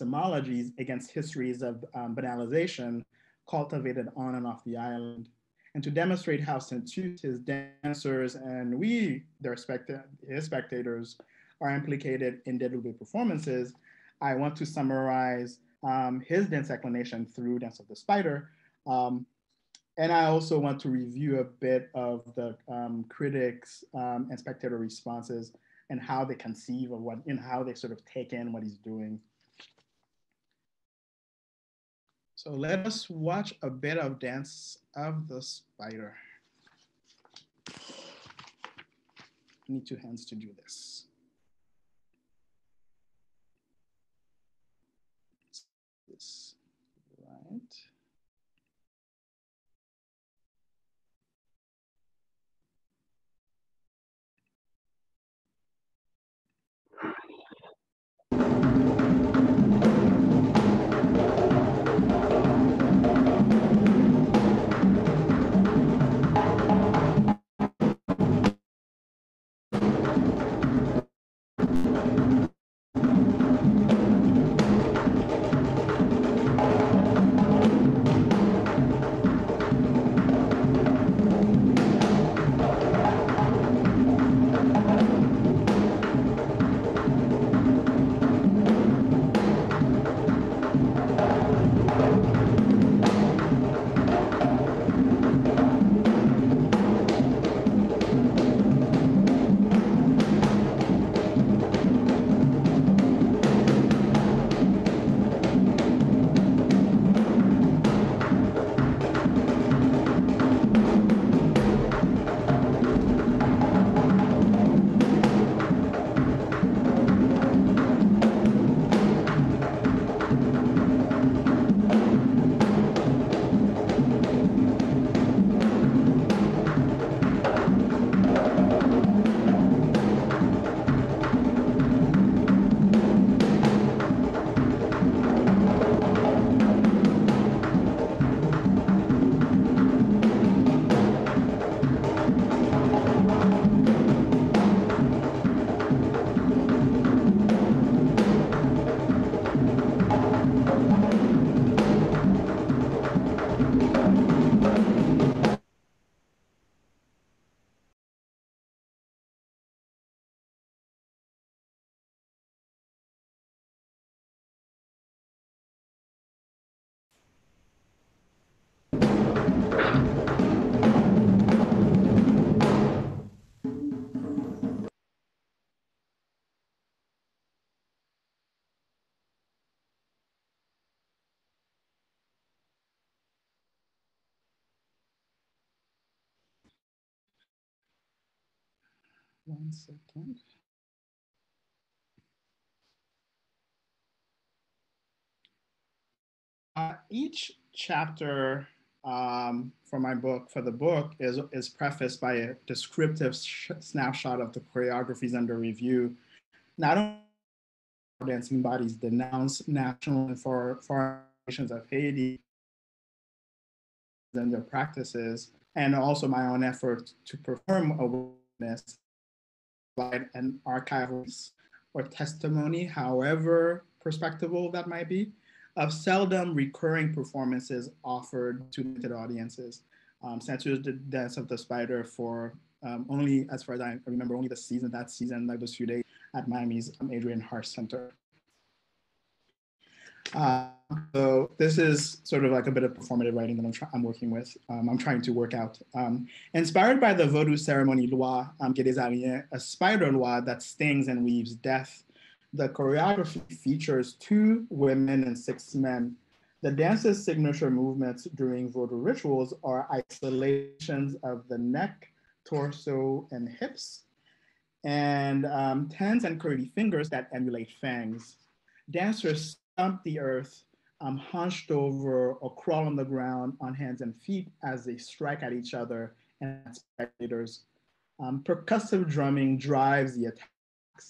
epistemologies against histories of um, banalization cultivated on and off the island? and to demonstrate how Sensus, his dancers, and we, their specta his spectators, are implicated in Vodou performances, I want to summarize um, his dance explanation through Dance of the Spider. Um, and I also want to review a bit of the um, critics um, and spectator responses and how they conceive of what, and how they sort of take in what he's doing. So let us watch a bit of Dance of the Spider. I need two hands to do this. This, right. One second. Uh, each chapter um, for my book, for the book, is, is prefaced by a descriptive snapshot of the choreographies under review. Not only dancing bodies denounce national and foreign nations of Haiti and their practices, and also my own effort to perform awareness, provide an archival or testimony, however perspectival that might be, of seldom recurring performances offered to limited audiences. Um, Sensus did Dance of the Spider for um, only, as far as I remember, only the season, that season, like those few days at Miami's um, Adrian Harsh Center. Uh, so this is sort of like a bit of performative writing that I'm, try I'm working with. Um, I'm trying to work out. Um, inspired by the Vodou ceremony Loi um, Guédésarien, a spider loi that stings and weaves death, the choreography features two women and six men. The dance's signature movements during Vodou rituals are isolations of the neck, torso, and hips, and um, tens and curly fingers that emulate fangs. Dancers stomp the earth, um, hunched over or crawl on the ground on hands and feet as they strike at each other and at spectators. Um, percussive drumming drives the attacks.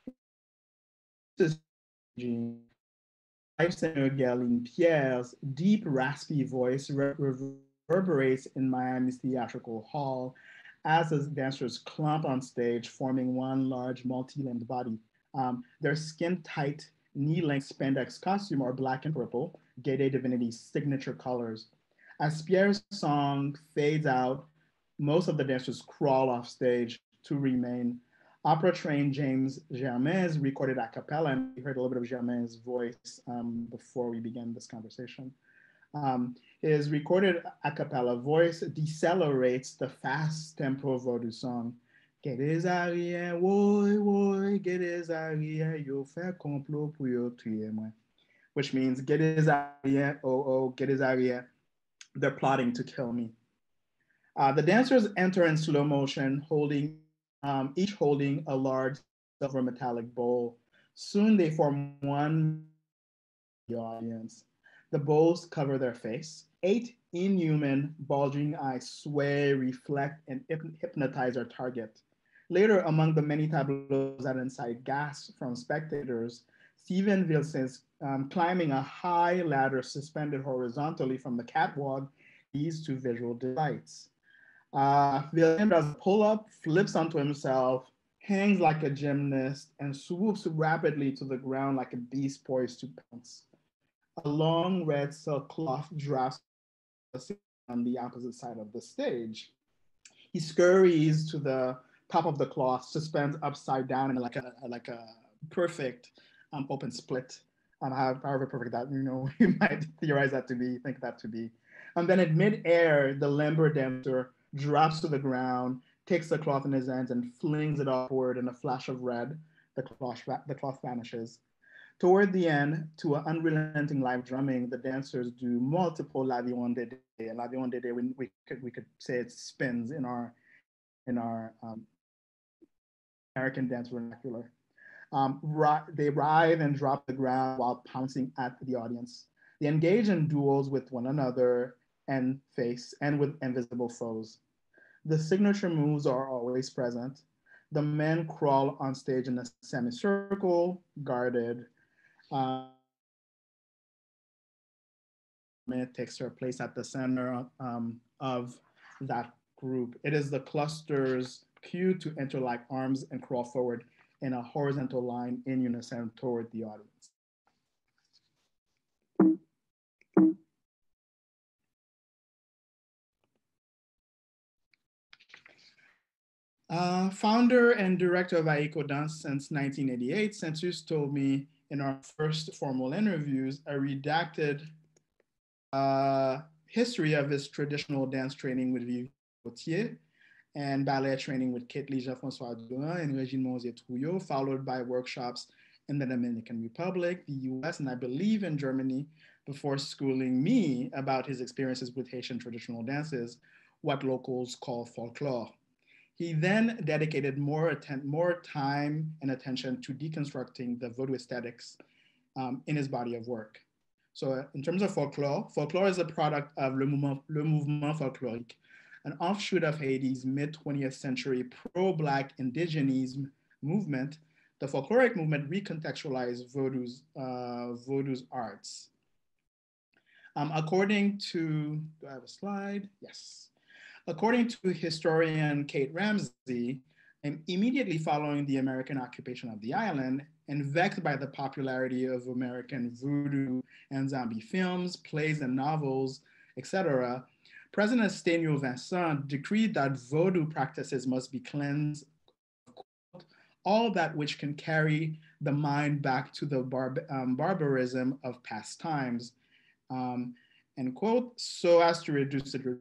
Galine Pierre's deep, raspy voice reverberates in Miami's theatrical hall as the dancers clump on stage, forming one large multi-limbed body. Um, their skin-tight, knee-length spandex costume are black and purple, Gede Divinity's signature colors. As Pierre's song fades out, most of the dancers crawl off stage to remain. Opera trained James Germain's recorded a cappella, and we heard a little bit of Germain's voice um, before we began this conversation. Um, his recorded a cappella voice decelerates the fast tempo Vodou song. Get des arrières, woy, woy, get des arrières, yo fais complot pour yo tuer moi. Which means, get des arrières, oh, oh, get des arrières. They're plotting to kill me. Uh, the dancers enter in slow motion, holding um, each holding a large silver metallic bowl. Soon they form one the audience. The bowls cover their face. Eight inhuman, bulging eyes sway, reflect, and hypnotize our target. Later, among the many tableaus that incite gasps from spectators, Stephen Vilsa's um, climbing a high ladder suspended horizontally from the catwalk leads to visual delights. Uh, Vilsain does a pull-up, flips onto himself, hangs like a gymnast, and swoops rapidly to the ground like a beast poised to pounce. A long red silk cloth drops on the opposite side of the stage. He scurries to the top of the cloth, suspends upside down in like a like a perfect um, open split. Um, however perfect that you know you might theorize that to be, think that to be. And then in midair, the limber dancer drops to the ground, takes the cloth in his hands, and flings it upward in a flash of red. The cloth the cloth vanishes. Toward the end, to an unrelenting live drumming, the dancers do multiple l'avion de day. L'avion de day, we, we could we could say it spins in our in our um, American dance vernacular. Um, they writhe and drop the ground while pouncing at the audience. They engage in duels with one another and face and with invisible foes. The signature moves are always present. The men crawl on stage in a semicircle, guarded. Um, takes her place at the center um, of that group. It is the cluster's cue to interlock arms and crawl forward in a horizontal line in unison toward the audience. Uh, founder and director of Aiko Dance since nineteen eighty-eight, Sensus told me in our first formal interviews a redacted uh, history of his traditional dance training with Vivian Gauthier and ballet training with Kate Lee, Jean-François Durand, and Regine Monzier-Trouillot, followed by workshops in the Dominican Republic, the U S, and I believe in Germany, before schooling me about his experiences with Haitian traditional dances, what locals call folklore. He then dedicated more, atten- more time and attention to deconstructing the Vodou aesthetics um, in his body of work. So uh, in terms of folklore, folklore is a product of Le Mouvement, Le Mouvement Folklorique, an offshoot of Haiti's mid-twentieth century pro-Black indigenism movement. The folkloric movement recontextualized Vodou's, uh, Vodou's arts. Um, according to, do I have a slide? Yes. According to historian Kate Ramsey, immediately following the American occupation of the island, and vexed by the popularity of American voodoo and zombie films, plays and novels, et cetera, President Sténio Vincent decreed that Vodou practices must be cleansed of all that which can carry the mind back to the bar um, barbarism of past times, um, end quote, so as to reduce the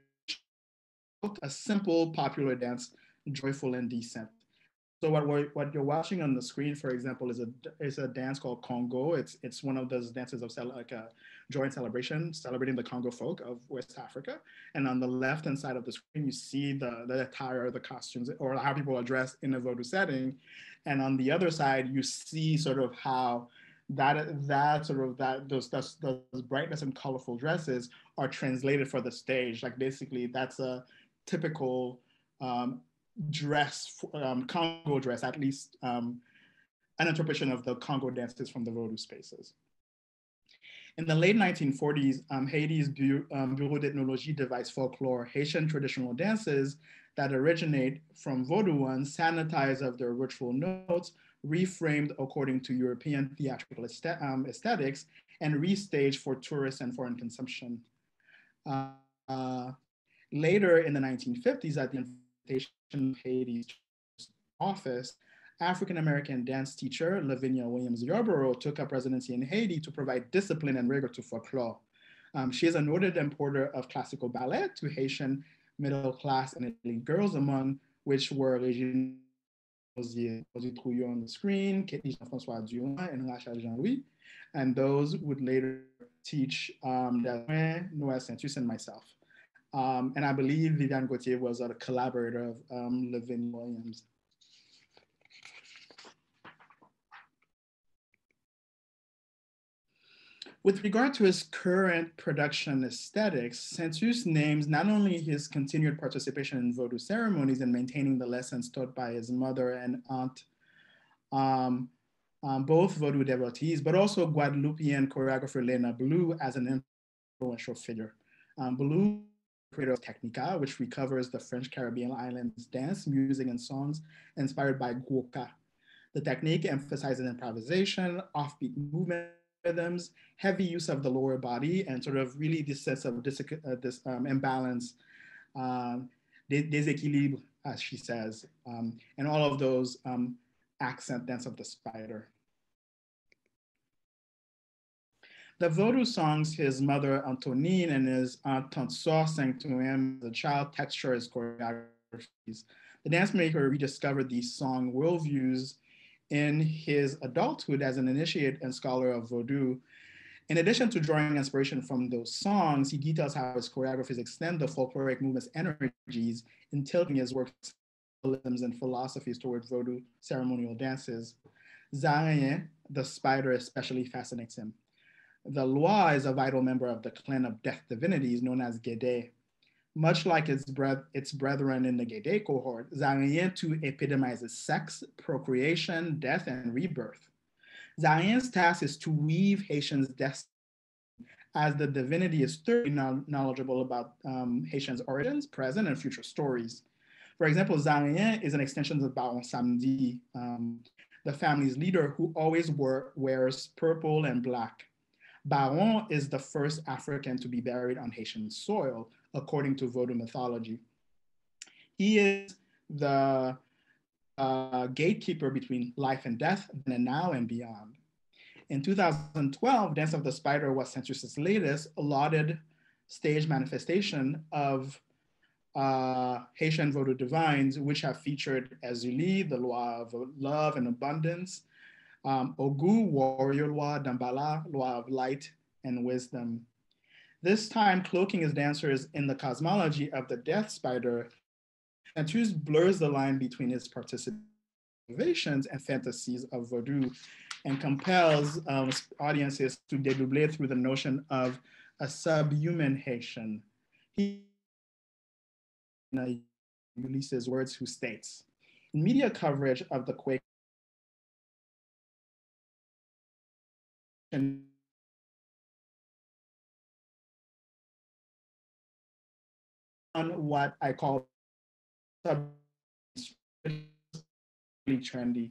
a simple popular dance, joyful and decent. So what we're, what you're watching on the screen, for example, is a is a dance called Congo. It's it's one of those dances of like a joy and celebration, celebrating the Congo folk of West Africa. And on the left hand side of the screen, you see the the attire, the costumes, or how people are dressed in a Vodou setting. And on the other side, you see sort of how that that sort of that those, those those brightness and colorful dresses are translated for the stage. Like basically, that's a typical um, dress, um, Congo dress, at least um, an interpretation of the Congo dances from the Vodou spaces. In the late nineteen forties, um, Haiti's Bu um, Bureau d'Ethnologie devised folklore, Haitian traditional dances that originate from Vodou ones, sanitized of their ritual notes, reframed according to European theatrical um, aesthetics, and restaged for tourists and foreign consumption. Uh, uh, later in the nineteen fifties, at the invitation of Haiti's office, African-American dance teacher Lavinia Williams Yarborough took up residency in Haiti to provide discipline and rigor to folklore. Um, she is a noted importer of classical ballet to Haitian middle class and elite girls, among which were Regine Osier on the screen, Katie Jean-François Durand, and Rachel Jean-Louis, and those would later teach um, Noah Saint-Just and myself. Um, and I believe Viviane Gauthier was a collaborator of um, Lavinia Williams. With regard to his current production aesthetics, Saint-Just names not only his continued participation in Vodou ceremonies and maintaining the lessons taught by his mother and aunt, um, um, both Vodou devotees, but also Guadeloupean choreographer Lena Blue as an influential figure. Um, Blue, creator of Technica, which recovers the French Caribbean islands dance, music, and songs inspired by Guoka. The technique emphasizes improvisation, offbeat movement, rhythms, heavy use of the lower body, and sort of really this sense of dis uh, this um, imbalance, um, déséquilibre, as she says, um, and all of those um, accent dance of the spider. The Vodou songs his mother Antonine and his aunt Tonsor sang to him as a child texture his choreographies. The dance maker rediscovered these song worldviews in his adulthood as an initiate and scholar of Vodou. In addition to drawing inspiration from those songs, he details how his choreographies extend the folkloric movement's energies in tilting his works and philosophies toward Vodou ceremonial dances. Zarien, the spider, especially fascinates him. The Loi is a vital member of the clan of death divinities known as Gede. Much like its, bre its brethren in the Gede cohort, Zarien too epitomizes sex, procreation, death, and rebirth. Zarien's task is to weave Haitians' destiny, as the divinity is thoroughly knowledgeable about um, Haitians' origins, present, and future stories. For example, Zarien is an extension of Baron Samedi, um, the family's leader who always wore, wears purple and black. Baron is the first African to be buried on Haitian soil, according to Vodou mythology. He is the uh, gatekeeper between life and death, then and now and beyond. In two thousand twelve, Dance of the Spider was Saint-Just's latest lauded stage manifestation of uh, Haitian Vodou divines, which have featured Azuli, the Loi of love and abundance, um, Ogu, warrior Loi, Dambala, Loi of light and wisdom. This time, cloaking his dancers in the cosmology of the death spider, Saint-Just blurs the line between his participations and fantasies of Vodou and compels um, audiences to dédoubler through the notion of a subhuman Haitian. He, in Ulysses' words, who states, in media coverage of the quake, on what I call trendy.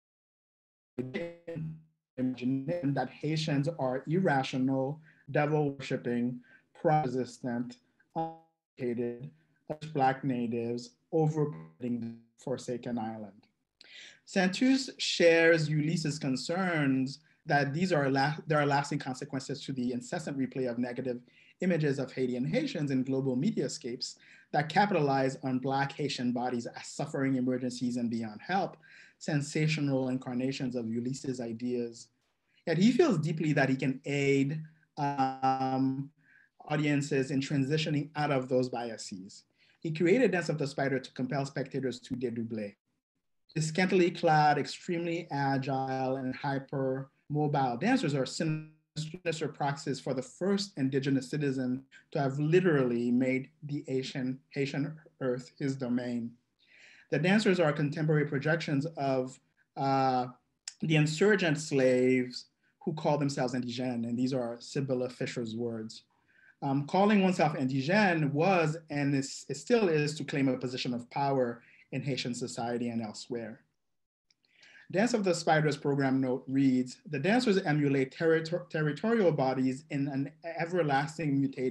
Imagine that Haitians are irrational, devil-worshipping, pro-resistant, uneducated, Black natives, overputting the Forsaken Island. Saint-Just shares Ulysses' concerns that these are there are lasting consequences to the incessant replay of negative images of Haiti and Haitians in global mediascapes that capitalize on Black Haitian bodies as suffering emergencies and beyond help, sensational incarnations of Ulysses' ideas. Yet he feels deeply that he can aid um, audiences in transitioning out of those biases. He created Dance of the Spider to compel spectators to dédoubler. His scantily clad, extremely agile, and hyper-mobile dancers are sinister proxies for the first indigenous citizen to have literally made the Haitian, Haitian earth his domain. The dancers are contemporary projections of uh, the insurgent slaves who call themselves indigènes, and these are Sibylla Fisher's words. Um, calling oneself indigène was, and is, it still is, to claim a position of power in Haitian society and elsewhere. Dance of the Spider's program note reads, the dancers emulate territor territorial bodies in an everlasting mutating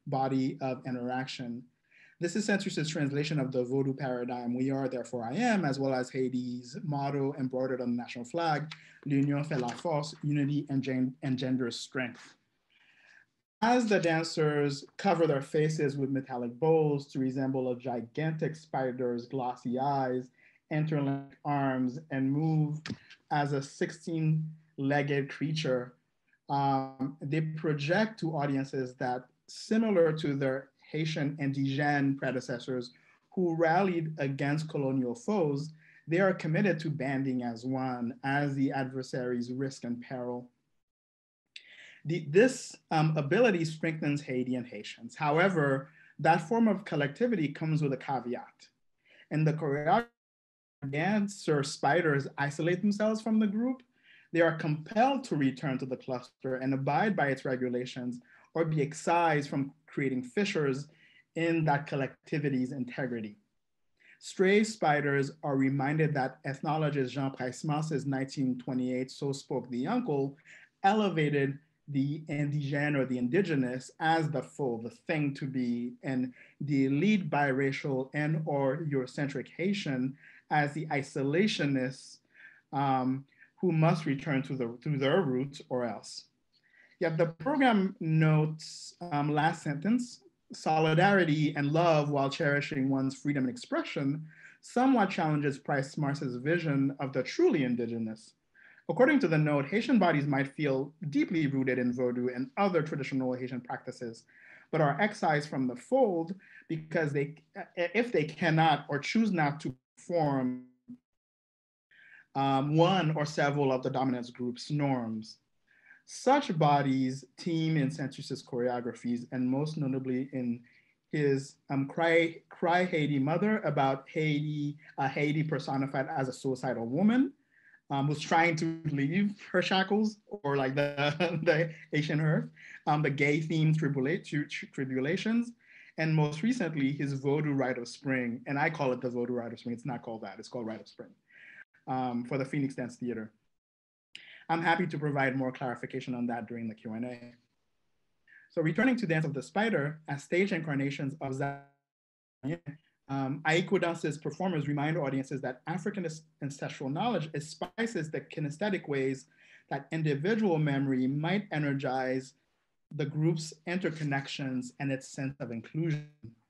body of interaction. This is Sensus's translation of the Vodou paradigm, we are, therefore I am, as well as Haiti's motto embroidered on the national flag, l'union fait la force, unity engenders strength. As the dancers cover their faces with metallic bowls to resemble a gigantic spider's glossy eyes, interlinked arms, and move as a sixteen-legged creature, um, they project to audiences that, similar to their Haitian indigene predecessors who rallied against colonial foes, they are committed to banding as one, as the adversary's risk and peril. The, this um, ability strengthens Haiti and Haitians. However, that form of collectivity comes with a caveat. In the choreography, dancer spiders isolate themselves from the group. They are compelled to return to the cluster and abide by its regulations, or be excised from creating fissures in that collectivity's integrity. Stray spiders are reminded that ethnologist Jean Price-Mass's nineteen twenty-eight So Spoke the Uncle elevated the indigene or the indigenous as the foe, the thing to be, and the elite biracial and or Eurocentric Haitian as the isolationists um, who must return to, the, to their roots or else. Yet the program notes, um, last sentence, solidarity and love while cherishing one's freedom and expression somewhat challenges Price-Mass's vision of the truly indigenous. According to the note, Haitian bodies might feel deeply rooted in Vodou and other traditional Haitian practices, but are excised from the fold because they, if they cannot or choose not to perform um, one or several of the dominance group's norms. Such bodies team in Sensus's choreographies, and most notably in his um, Cry, Cry Haiti Mother, about Haiti, uh, Haiti personified as a suicidal woman um, who's trying to leave her shackles, or like the, the Haitian earth, um, the gay-themed tribula tribulations, and most recently, his Vodou Rite of Spring, and I call it the Vodou Rite of Spring. It's not called that, it's called Rite of Spring, um, for the Phoenix Dance Theater. I'm happy to provide more clarification on that during the Q and A. So returning to Dance of the Spider, as stage incarnations of Zambia, um, Aiko Dance's performers remind audiences that African ancestral knowledge spices the kinesthetic ways that individual memory might energize the group's interconnections and its sense of inclusion.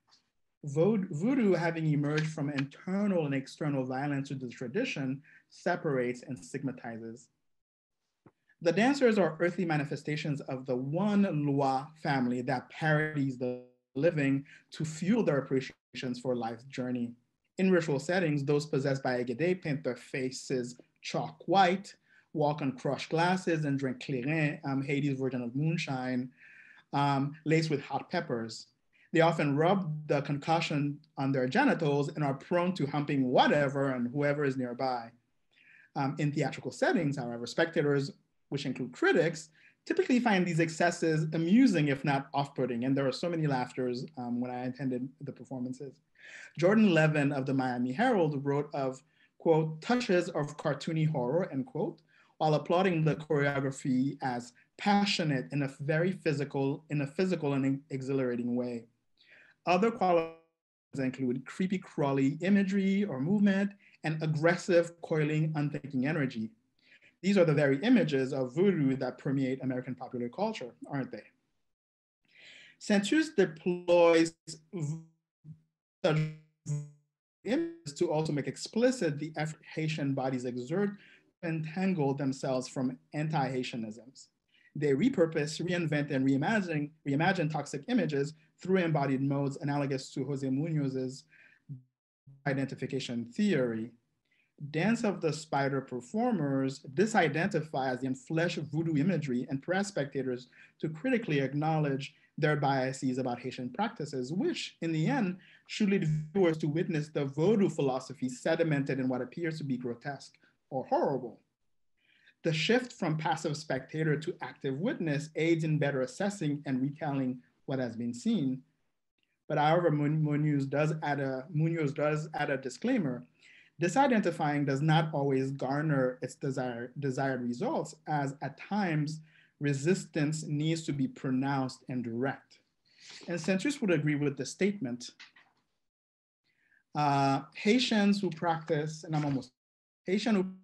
Voodoo, having emerged from internal and external violence to the tradition, separates and stigmatizes. The dancers are earthly manifestations of the one Loi family that parodies the living to fuel their appreciations for life's journey. In ritual settings, those possessed by Egede paint their faces chalk white, walk on crushed glasses, and drink clairin, um, Haiti's version of moonshine, um, laced with hot peppers. They often rub the concoction on their genitals and are prone to humping whatever and whoever is nearby. Um, in theatrical settings, however, spectators, which include critics, typically find these excesses amusing, if not off-putting, and there are so many laughters um, when I attended the performances. Jordan Levin of the Miami Herald wrote of, quote, touches of cartoony horror, end quote, while applauding the choreography as passionate in a very physical, in a physical and exhilarating way. Other qualities include creepy crawly imagery or movement and aggressive, coiling, unthinking energy. These are the very images of voodoo that permeate American popular culture, aren't they? Sensus deploys images to also make explicit the effort Haitian bodies exert to entangle themselves from anti-Haitianisms. They repurpose, reinvent, and reimagine, reimagine toxic images through embodied modes analogous to Jose Munoz's identification theory. Dance of the Spider performers disidentify as the unfleshed voodoo imagery and press spectators to critically acknowledge their biases about Haitian practices, which in the end should lead viewers to witness the voodoo philosophy sedimented in what appears to be grotesque or horrible. The shift from passive spectator to active witness aids in better assessing and retelling what has been seen. But however, Munoz does add a, Munoz does add a disclaimer. Disidentifying does not always garner its desired, desired results, as at times resistance needs to be pronounced and direct. And Saint-Just would agree with the statement. Uh, Haitians who practice, and I'm almost, Haitian who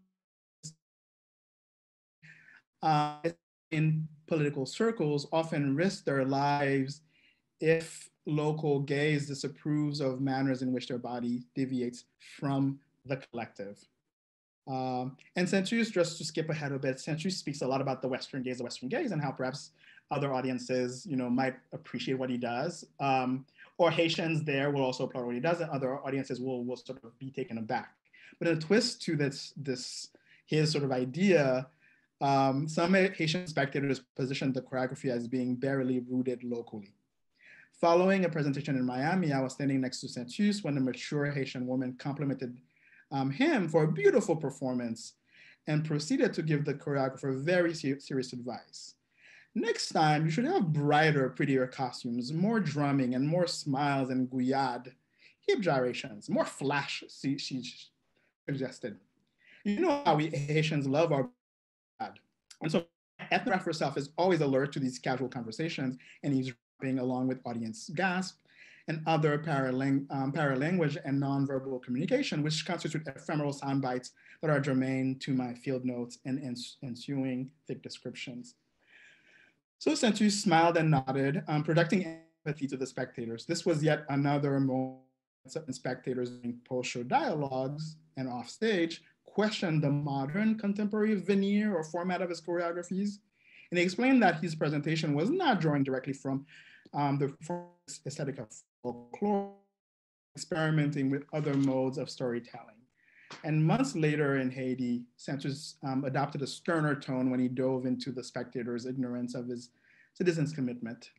uh, in political circles often risk their lives if local gaze disapproves of manners in which their body deviates from the collective. Um, and Saint-Just, just to skip ahead a bit, Saint-Just speaks a lot about the Western gaze, the Western gaze, and how perhaps other audiences, you know, might appreciate what he does. Um, or Haitians there will also applaud what he does, and other audiences will, will sort of be taken aback. But a twist to this, this his sort of idea, um, some Haitian spectators positioned the choreography as being barely rooted locally. Following a presentation in Miami, I was standing next to Saint-Just when a mature Haitian woman complimented um, him for a beautiful performance and proceeded to give the choreographer very ser serious advice. Next time, you should have brighter, prettier costumes, more drumming and more smiles and guyade, hip gyrations, more flash, she, she suggested. You know how we Haitians love our bad. And so ethnographer herself is always alert to these casual conversations and eavesdropping along with audience gasp and other paralang um, paralanguage and nonverbal communication, which constitute ephemeral sound bites that are germane to my field notes and ens ensuing thick descriptions. So Saint-Just smiled and nodded, um, projecting empathy to the spectators. This was yet another moment when spectators in post-show dialogues and off stage questioned the modern contemporary veneer or format of his choreographies. And he explained that his presentation was not drawing directly from um, the aesthetic of folklore, experimenting with other modes of storytelling. And months later in Haiti, Saint-Just um, adopted a sterner tone when he dove into the spectators' ignorance of his citizens' commitment.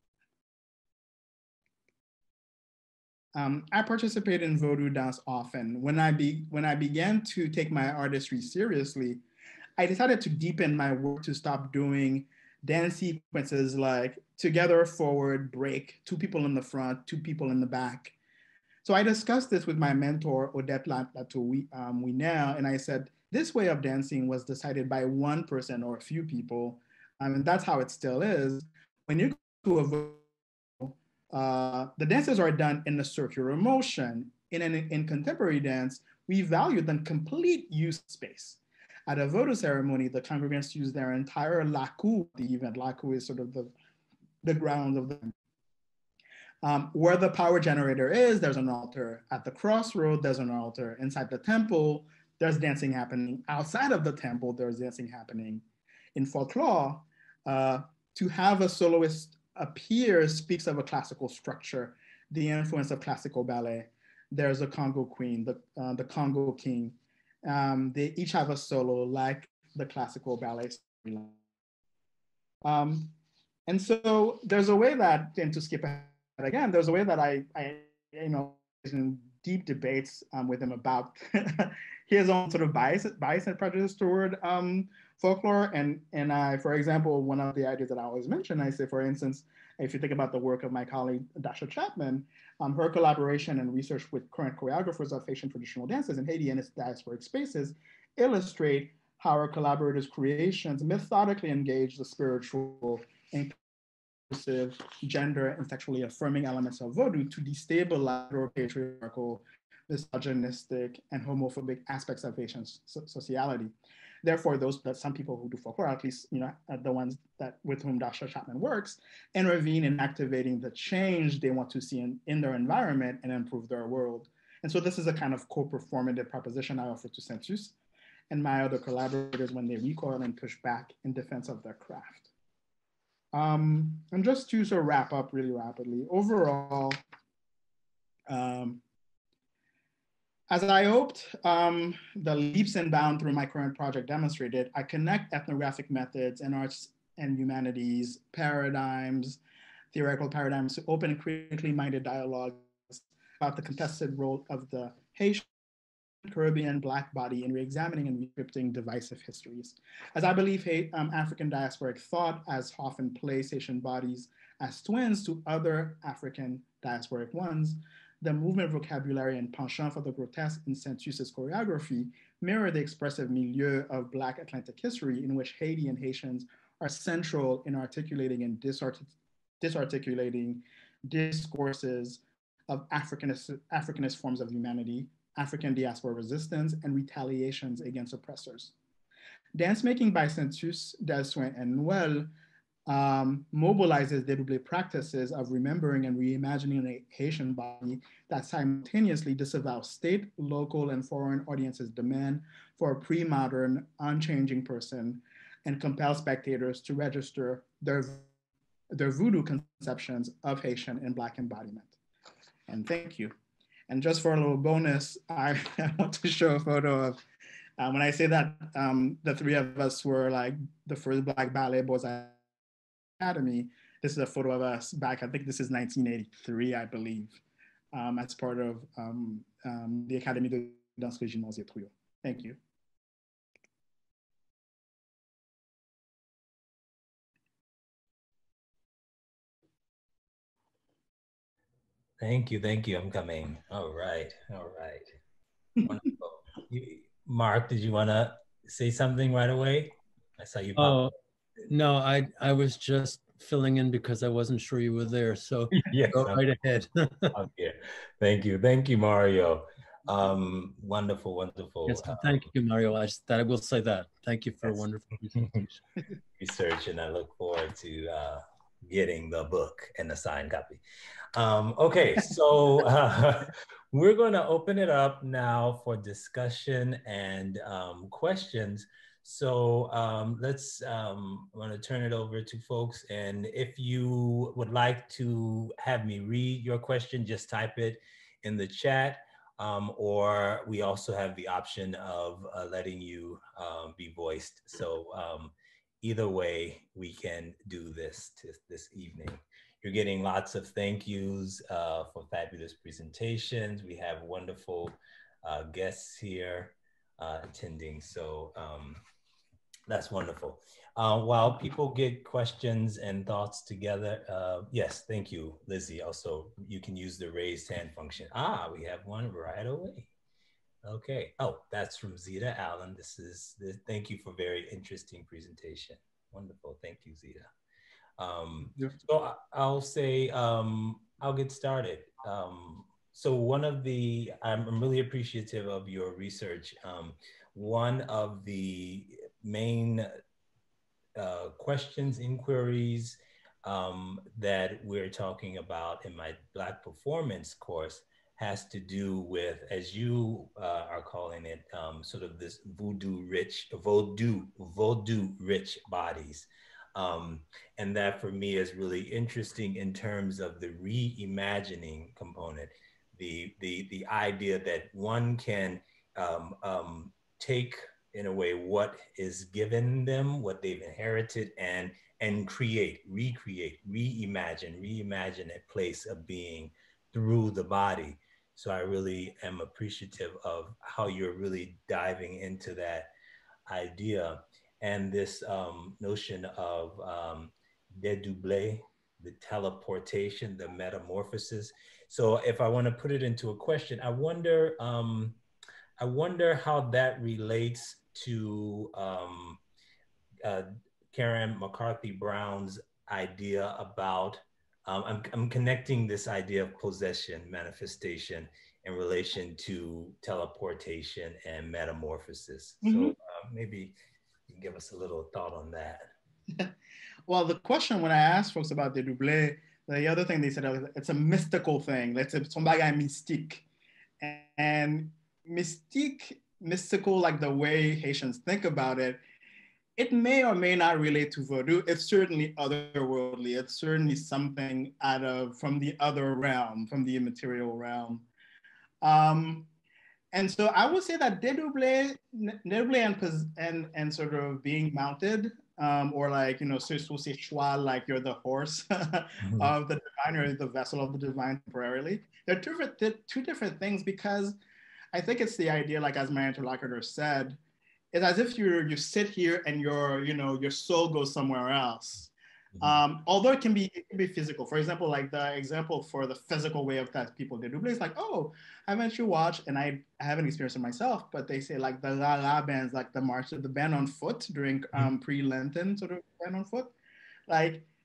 Um, I participate in Vodou dance often. When I, be, when I began to take my artistry seriously, I decided to deepen my work to stop doing dance sequences like together, forward, break, two people in the front, two people in the back. So I discussed this with my mentor, Odette Latoui, um, we now, and I said, this way of dancing was decided by one person or a few people, um, and that's how it still is. When you go to a Vodou, uh, the dances are done in a circular motion. In, an, in contemporary dance, we value the complete use of space. At a Vodou ceremony, the congregants use their entire laku, the event. Laku is sort of the, the ground of the Um, where the power generator is, there's an altar. At the crossroad, there's an altar. Inside the temple, there's dancing happening. Outside of the temple, there's dancing happening. In folklore, uh, to have a soloist appear speaks of a classical structure, the influence of classical ballet. There's a Congo queen, the, uh, the Congo king. Um, they each have a solo like the classical ballet. Um, and so there's a way that, and to skip ahead, again, there's a way that I, I you know, in deep debates um, with him about his own sort of bias, bias and prejudice toward um, folklore. And, and I, for example, one of the ideas that I always mention, I say, for instance, if you think about the work of my colleague, Dasha Chapman, um, her collaboration and research with current choreographers of Haitian traditional dances in Haiti and its diasporic spaces illustrate how our collaborators' creations methodically engage the spiritual and gender and sexually affirming elements of Vodou to destabilize patriarchal, misogynistic, and homophobic aspects of Haitian sociality. Therefore, those that some people who do folklore, at least you know the ones that with whom Dasha Chapman works, intervene in activating the change they want to see in, in their environment and improve their world. And so this is a kind of co-performative proposition I offer to Saint-Just and my other collaborators when they recoil and push back in defense of their craft. Um, and just to sort of wrap up really rapidly, overall, um, as I hoped um, the leaps and bounds through my current project demonstrated, I connect ethnographic methods and arts and humanities paradigms, theoretical paradigms to open and critically minded dialogues about the contested role of the Haitian, Caribbean Black body in re-examining and re-scripting divisive histories. As I believe um, African diasporic thought as often plays Haitian bodies as twins to other African diasporic ones, the movement vocabulary and penchant for the grotesque in Saint-Just's choreography mirror the expressive milieu of Black Atlantic history in which Haiti and Haitians are central in articulating and disarticulating discourses of Africanist, Africanist forms of humanity, African diaspora resistance, and retaliations against oppressors. Dance making by Sentus, Delsoin, and Noel um, mobilizes dédoublé practices of remembering and reimagining a Haitian body that simultaneously disavows state, local, and foreign audiences' demand for a pre-modern, unchanging person and compels spectators to register their, their voodoo conceptions of Haitian and Black embodiment. And thank you. And just for a little bonus, I, I want to show a photo of, uh, when I say that um, the three of us were like the first Black ballet boys Academy, this is a photo of us back, I think this is nineteen eighty-three, I believe, um, as part of um, um, the Académie de Danse Régiments et Trio. Thank you. Thank you, thank you. I'm coming. All right, all right. Wonderful. You, Mark, did you want to say something right away? I saw you pop. Oh, no, I, I was just filling in because I wasn't sure you were there. So Yes, go I'm, right ahead. I'm here. Thank you, thank you, Mario. Um, wonderful, wonderful. Yes, um, thank you, Mario. I, just, I will say that. Thank you for yes. a wonderful presentation. Research, and I look forward to uh, getting the book and the signed copy. Um, okay, so uh, we're going to open it up now for discussion and um, questions. So um, let's, um, I'm going to turn it over to folks. And if you would like to have me read your question, just type it in the chat. Um, or we also have the option of uh, letting you um, be voiced. So um, either way, we can do this this evening. You're getting lots of thank yous uh, for fabulous presentations. We have wonderful uh, guests here uh, attending. So um, that's wonderful. Uh, while people get questions and thoughts together, uh, yes, thank you, Lizzie. Also, you can use the raised hand function. Ah, we have one right away. Okay. Oh, that's from Zita Allen. This is, this, thank you for very interesting presentation. Wonderful. Thank you, Zita. Um, so I'll say, um, I'll get started. Um, so one of the, I'm, I'm really appreciative of your research. Um, one of the main uh, questions, inquiries um, that we're talking about in my Black performance course has to do with, as you uh, are calling it, um, sort of this voodoo-rich, Vodou, Vodou-rich bodies. Um, and that for me is really interesting in terms of the reimagining component, the, the, the idea that one can um, um, take in a way what is given them, what they've inherited, and, and create, recreate, reimagine, reimagine a place of being through the body. So I really am appreciative of how you're really diving into that idea. And this um, notion of um, dédoublé, the teleportation, the metamorphosis. So if I want to put it into a question, I wonder, um, I wonder how that relates to um, uh, Karen McCarthy Brown's idea about, um, I'm, I'm connecting this idea of possession, manifestation in relation to teleportation and metamorphosis. Mm-hmm. So uh, maybe you can give us a little thought on that. Well, the question when I asked folks about dédoublé, the other thing they said, it's a mystical thing. It's a son bagay mystique. And mystique, mystical, like the way Haitians think about it, it may or may not relate to Vodou. It's certainly otherworldly. It's certainly something out of, from the other realm, from the immaterial realm. Um, and so I would say that dédoublé, dédoublé and, and, and sort of being mounted, um, or like, you know, like you're the horse mm-hmm. of the divine, or the vessel of the divine temporarily. They're two different, they're two different things, because I think it's the idea, like as my interlocutor said, it's as if you you sit here and your, you know, your soul goes somewhere else. Mm-hmm. Um, although it can be it can be physical. For example, like the example for the physical way of that people did dédoublé is like, oh, haven't you watched? And I, I haven't experienced it myself, but they say like the La La bands, like the march of the band on foot during um, pre-Lenten sort of band on foot, like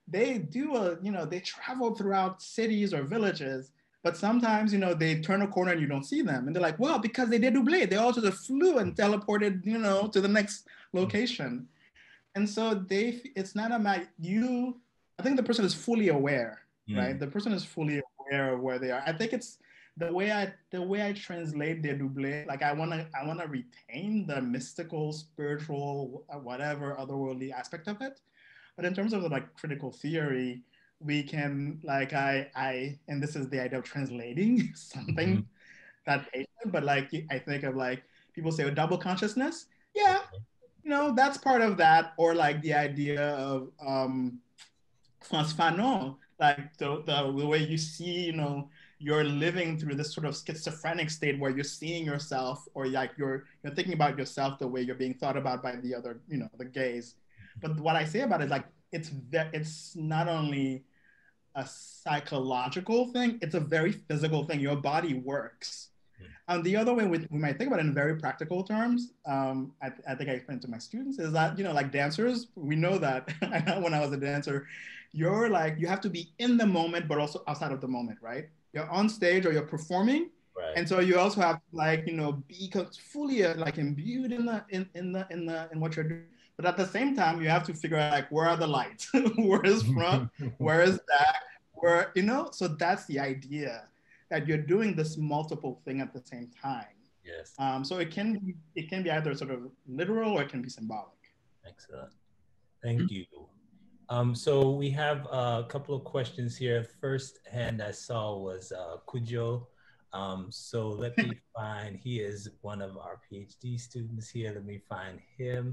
they do a, you know, they travel throughout cities or villages, but sometimes, you know, they turn a corner and you don't see them. And they're like, well, because they did doublé, they all just flew and teleported, you know, to the next location. And so they, it's not about you, I think the person is fully aware, mm. right? The person is fully aware of where they are. I think it's the way I, the way I translate the doublé, like I wanna, I wanna retain the mystical, spiritual, whatever otherworldly aspect of it. But in terms of the like critical theory, we can like I I and this is the idea of translating something mm-hmm. that Haitian, but like I think of like people say a double consciousness. Yeah, you know, that's part of that, or like the idea of um Frantz Fanon, like the, the the way you see, you know, you're living through this sort of schizophrenic state where you're seeing yourself, or like you're you're thinking about yourself the way you're being thought about by the other, you know, the gaze. But what I say about it, like, it's ve- it's not only a psychological thing, it's a very physical thing. Your body works. Mm. And the other way we, we might think about it in very practical terms, um, I, I think I explained to my students, is that, you know, like dancers, we know that when I was a dancer, you're like, you have to be in the moment, but also outside of the moment, right? You're on stage or you're performing. Right. And so you also have to like, you know, be fully uh, like imbued in the, in, in the, in the, in what you're doing. But at the same time, you have to figure out like, where are the lights? Where is front? Where is back? Where, you know, so that's the idea, that you're doing this multiple thing at the same time. Yes. Um, so it can be, it can be either sort of literal or it can be symbolic. Excellent. Thank you. Um, so we have a couple of questions here. First hand I saw was uh, Kujo. Um, so let me find, he is one of our PhD students here. Let me find him.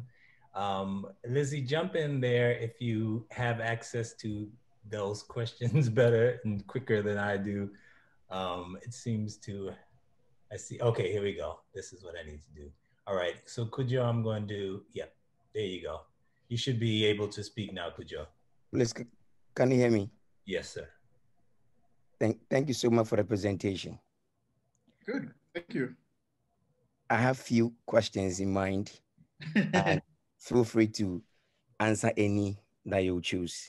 Um, Lizzie, jump in there if you have access to those questions better and quicker than I do. Um, it seems to, I see, okay, here we go. This is what I need to do. All right, so Kujo, I'm going to, yep, there you go. You should be able to speak now, Kujo. Please, can you hear me? Yes, sir. Thank, thank you so much for the presentation. Good, thank you. I have few questions in mind. And feel free to answer any that you choose.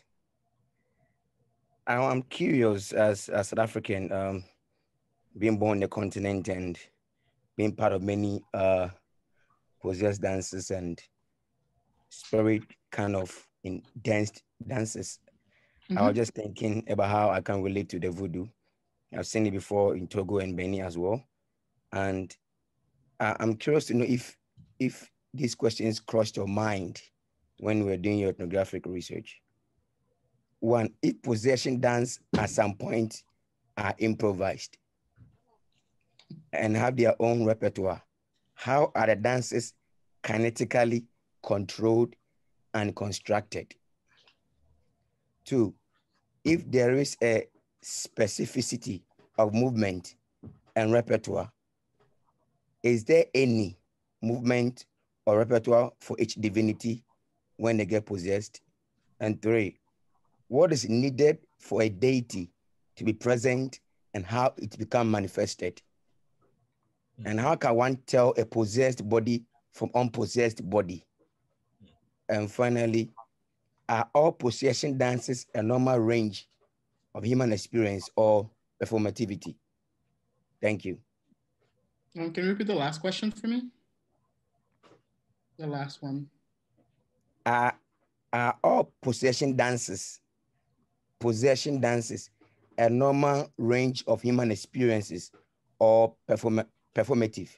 I'm curious as a South African, um, being born on the continent and being part of many uh, possessed dances and spirit kind of in dance dances. Mm-hmm. I was just thinking about how I can relate to the voodoo. I've seen it before in Togo and Benin as well. And uh, I'm curious to know if, if these questions crossed your mind when we were doing your ethnographic research. One, if possession dance at some point are improvised and have their own repertoire, how are the dances kinetically controlled and constructed? Two, if there is a specificity of movement and repertoire, is there any movement or repertoire for each divinity when they get possessed? And three, what is needed for a deity to be present and how it becomes manifested? Mm-hmm. And how can one tell a possessed body from unpossessed body? Mm-hmm. And finally, are all possession dances a normal range of human experience or performativity? Thank you. Um, can you repeat the last question for me? The last one. Are, are all possession dances, possession dances, a normal range of human experiences or perform performative?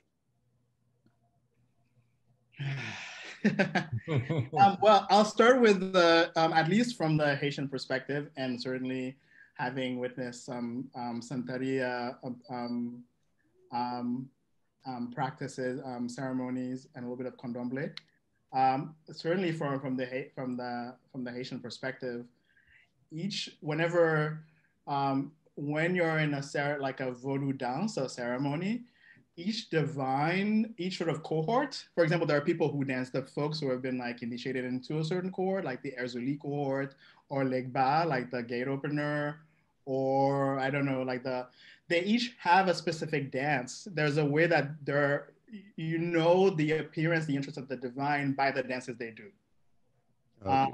um, well, I'll start with the, um, at least from the Haitian perspective, and certainly having witnessed some um, Santeria um, um, um, practices, um, ceremonies, and a little bit of candomblé. Um, certainly from, from, the, from, the, from the Haitian perspective, each, whenever, um, when you're in a, like a Vodou dance or ceremony, each divine, each sort of cohort, for example, there are people who dance, the folks who have been like initiated into a certain cohort, like the Erzuli cohort, or Legba, like the gate opener, or I don't know, like the, they each have a specific dance. There's a way that they're, you know, the appearance, the interest of the divine by the dances they do. Okay. Um,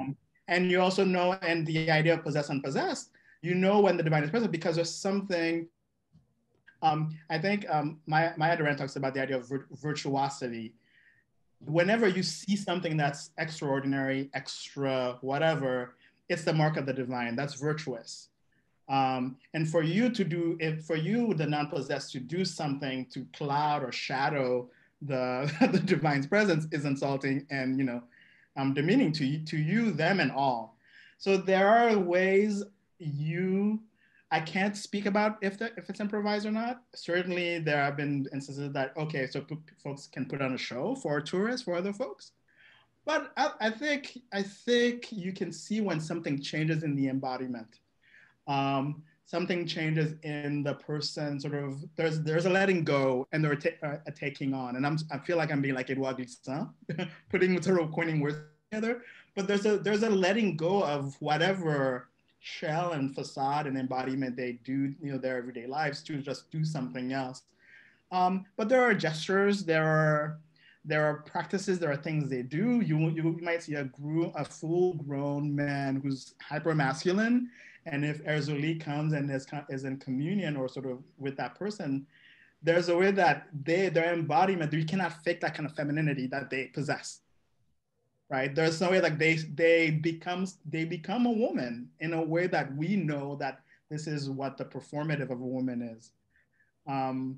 And you also know, and the idea of possessed and possessed, you know when the divine is present because there's something, um, I think um, Maya, Maya Deren talks about the idea of vir virtuosity. Whenever you see something that's extraordinary, extra, whatever, it's the mark of the divine, that's virtuous. Um, and for you to do, if for you, the non-possessed, to do something to cloud or shadow the, the divine's presence is insulting and, you know, um, demeaning to you, to you, them, and all. So there are ways you, I can't speak about if the, if it's improvised or not. Certainly there have been instances that, okay, so folks can put on a show for tourists, for other folks. But I, I think, I think you can see when something changes in the embodiment. Um, something changes in the person, sort of, there's there's a letting go and there's a, a taking on. And I'm, I feel like I'm being like Edouard Glissant, putting sort of coining words together, but there's a, there's a letting go of whatever shell and facade and embodiment they do, you know, their everyday lives to just do something else. Um, but there are gestures, there are, there are practices, there are things they do. You, you might see a, group, a full-grown man who's hyper-masculine, and if Erzuli comes and is, is in communion or sort of with that person, there's a way that they, their embodiment, you cannot fake that kind of femininity that they possess, right? There's no way like they, they, becomes, they become a woman in a way that we know that this is what the performative of a woman is. Um,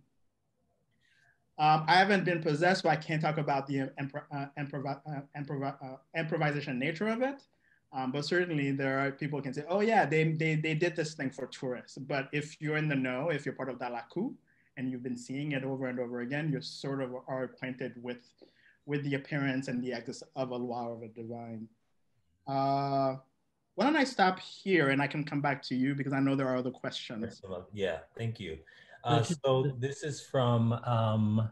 um, I haven't been possessed, so I can't talk about the impro uh, improv uh, improv uh, improvisation nature of it. Um, but certainly there are people who can say, oh yeah, they, they, they did this thing for tourists. But if you're in the know, if you're part of Dalaku and you've been seeing it over and over again, you sort of are acquainted with, with the appearance and the existence of a law of a divine. Uh, why don't I stop here and I can come back to you because I know there are other questions. Yeah, thank you. Uh, so this is from um,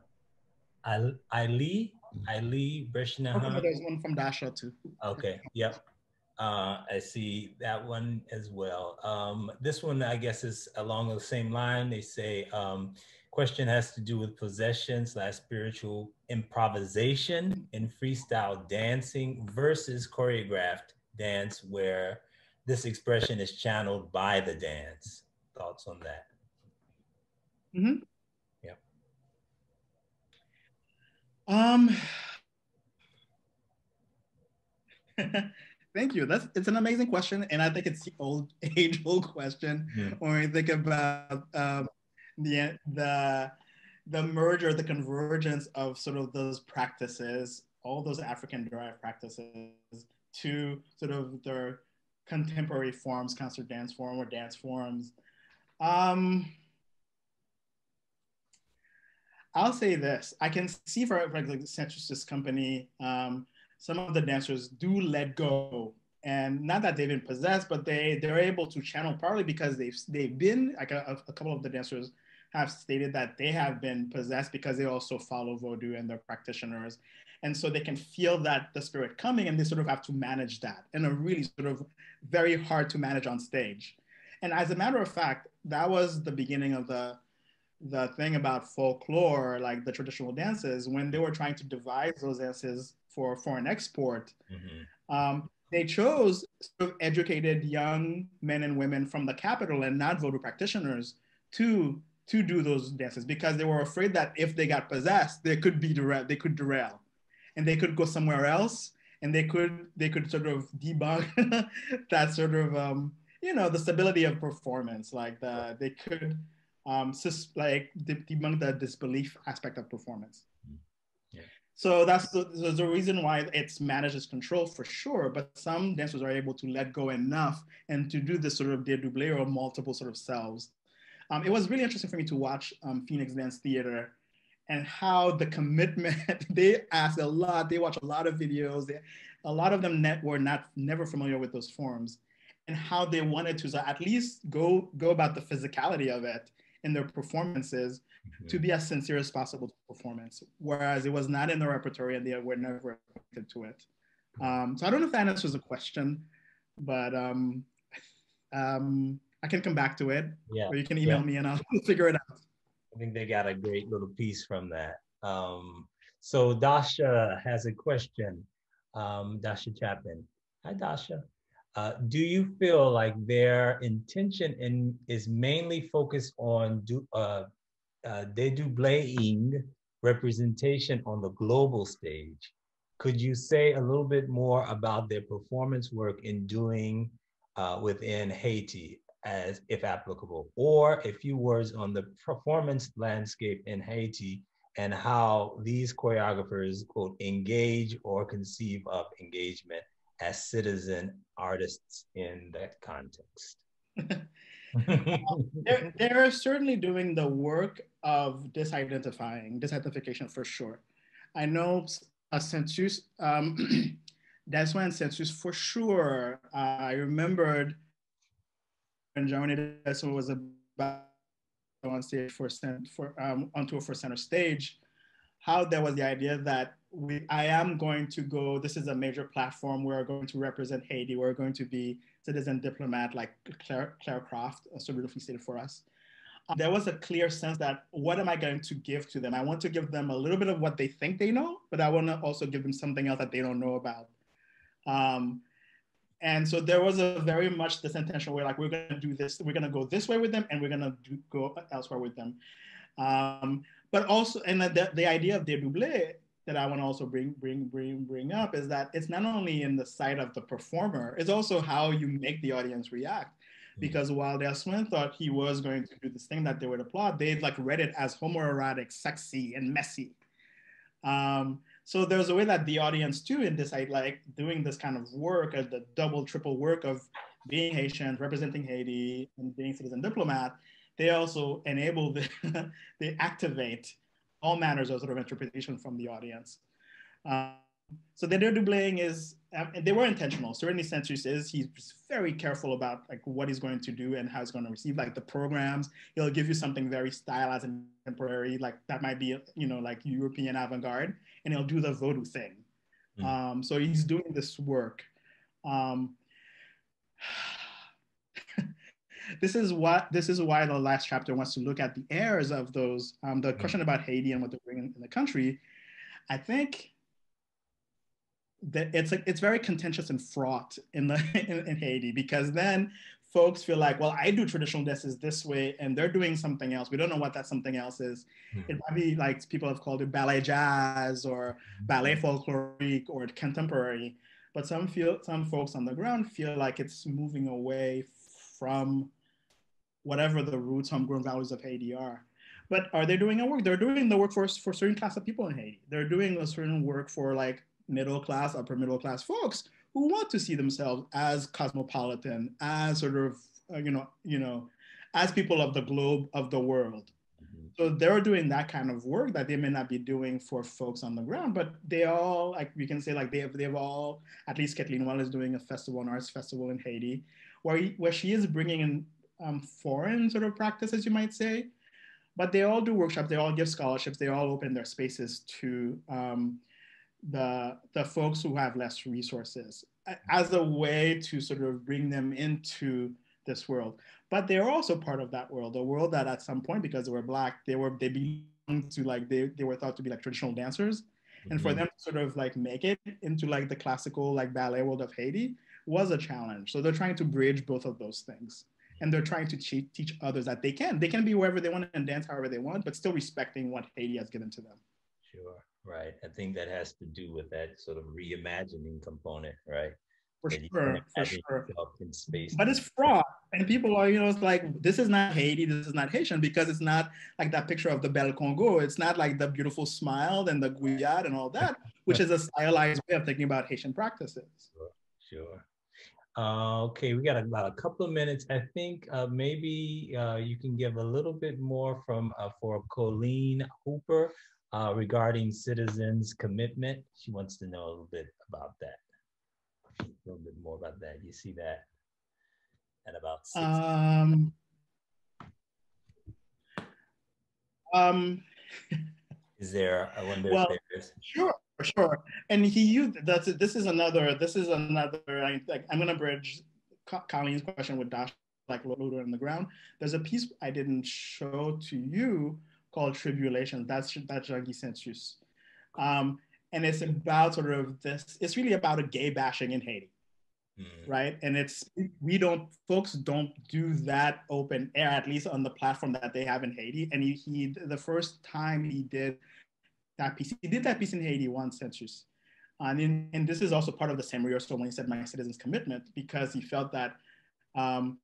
Ali, Ali Breshnahan. Okay, there's one from Dasha too. Okay, yep. Uh, I see that one as well. Um, this one, I guess, is along the same line. They say, um, question has to do with possession slash spiritual improvisation in freestyle dancing versus choreographed dance where this expression is channeled by the dance. Thoughts on that? Mm-hmm. Yep. Um, Thank you. That's it's an amazing question, and I think it's the old age-old question mm-hmm. when we think about um, the the the merger, the convergence of sort of those practices, all those African-derived practices, to sort of their contemporary forms, concert dance form or dance forms. Um, I'll say this: I can see for like the Centrist Company. Um, some of the dancers do let go, and not that they've been possessed, but they they're able to channel partly because they've they've been like a, a couple of the dancers have stated that they have been possessed because they also follow Vodou and their practitioners, and so they can feel that the spirit coming, and they sort of have to manage that, and are really sort of very hard to manage on stage. And as a matter of fact, that was the beginning of the the thing about folklore, like the traditional dances, when they were trying to devise those dances for foreign export, mm-hmm. um, they chose sort of educated young men and women from the capital and not Vodou practitioners to, to do those dances because they were afraid that if they got possessed, they could be derail, they could derail, and they could go somewhere else, and they could they could sort of debunk that sort of um, you know, the stability of performance, like the they could. Um, sus like debunk the disbelief aspect of performance. Yeah. So that's the, there's a reason why it's managed as control for sure, but some dancers are able to let go enough and to do this sort of dédoublé or multiple sort of selves. Um, it was really interesting for me to watch um, Phoenix Dance Theater and how the commitment, they asked a lot, they watched a lot of videos, they, a lot of them net, were not never familiar with those forms, and how they wanted to so at least go, go about the physicality of it in their performances mm-hmm. to be as sincere as possible to performance, whereas it was not in the repertory and they were never connected to it. Um, so I don't know if that answers the question, but um, um, I can come back to it, yeah. or you can email yeah. me and I'll figure it out. I think they got a great little piece from that. Um, so Dasha has a question. Um, Dasha Chapin. Hi, Dasha. Uh, do you feel like their intention in, is mainly focused on do, uh, uh, dédoubling representation on the global stage? Could you say a little bit more about their performance work in doing uh, within Haiti, as if applicable, or a few words on the performance landscape in Haiti and how these choreographers, quote, engage or conceive of engagement as citizen artists in that context? they're, they're certainly doing the work of disidentifying, disidentification for sure. I know a census, um, that's when census for sure. Uh, I remembered when Germany was about on stage for, for um, on tour for center stage, how there was the idea that we, I am going to go, this is a major platform, we're going to represent Haiti, we're going to be citizen diplomat like Claire, Claire Croft so beautifully stated for us. Um, there was a clear sense that what am I going to give to them? I want to give them a little bit of what they think they know, but I want to also give them something else that they don't know about. Um, and so there was a very much this intentional way, like we're going to do this, we're going to go this way with them and we're going to go elsewhere with them. Um, but also, and the, the idea of dédoublé that I want to also bring, bring, bring, bring up is that it's not only in the sight of the performer, it's also how you make the audience react. Because while Desmond thought he was going to do this thing that they would applaud, they like read it as homoerotic, sexy, and messy. Um, so there's a way that the audience too, in this, like doing this kind of work, uh, the double, triple work of being Haitian, representing Haiti, and being citizen diplomat, they also enable, the, they activate all manners of sort of interpretation from the audience. Um, so the dédoubling is, um, they were intentional. Certainly Census is, he's very careful about like what he's going to do and how he's going to receive like the programs. He'll give you something very stylized and contemporary, like that might be, you know, like European avant-garde, and he'll do the Vodou thing. Mm. Um, so he's doing this work. Um, This is what this is why the last chapter wants to look at the heirs of those, um, the question about Haiti and what they're bringing in the country. I think that it's like it's very contentious and fraught in the in, in Haiti, because then folks feel like, well, I do traditional dances this way and they're doing something else. We don't know what that something else is. Mm-hmm. It might be like people have called it ballet jazz or ballet folklorique or contemporary, but some feel some folks on the ground feel like it's moving away from whatever the roots, homegrown values of Haiti are. But are they doing a work? They're doing the work for, for certain class of people in Haiti. They're doing a certain work for like middle class, upper middle class folks who want to see themselves as cosmopolitan, as sort of, uh, you know, you know, as people of the globe, of the world. Mm-hmm. So they're doing that kind of work that they may not be doing for folks on the ground, but they all, like we can say like they have, they've all, at least Kathleen Well is doing a festival, an arts festival in Haiti, where, he, where she is bringing in Um, foreign sort of practices, you might say, but they all do workshops, they all give scholarships, they all open their spaces to um, the, the folks who have less resources as a way to sort of bring them into this world. But they're also part of that world, a world that at some point, because they were Black, they were, they belonged to like, they, they were thought to be like traditional dancers. Mm-hmm. And for them to sort of like make it into like the classical like ballet world of Haiti was a challenge. So they're trying to bridge both of those things. And they're trying to teach, teach others that they can. They can be wherever they want and dance however they want, but still respecting what Haiti has given to them. Sure, right. I think that has to do with that sort of reimagining component, right? For that sure, for sure. In space. But it's fraught. And people are, you know, it's like, this is not Haiti, this is not Haitian, because it's not like that picture of the Bel Congo. It's not like the beautiful smile and the guyad and all that, which is a stylized way of thinking about Haitian practices. Sure, sure. Uh, okay, we got about a couple of minutes. I think uh, maybe uh, you can give a little bit more from uh, for Colleen Hooper uh, regarding citizens' commitment. She wants to know a little bit about that. A little bit more about that. You see that at about six. Um, um, is there? I wonder well, if there is. Sure. For sure, and he used that's this is another this is another like I'm gonna bridge Colleen's question with Dash like Loader on the ground. There's a piece I didn't show to you called Tribulation. That's that's Jacques Sensus, um, and it's about sort of this. It's really about a gay bashing in Haiti. Mm. right? And it's, we don't, folks don't do that open air, at least on the platform that they have in Haiti. And he, he the first time he did that piece, he did that piece in Haiti once, Census. And, in, and this is also part of the same rehearsal when he said my citizens commitment, because he felt that um,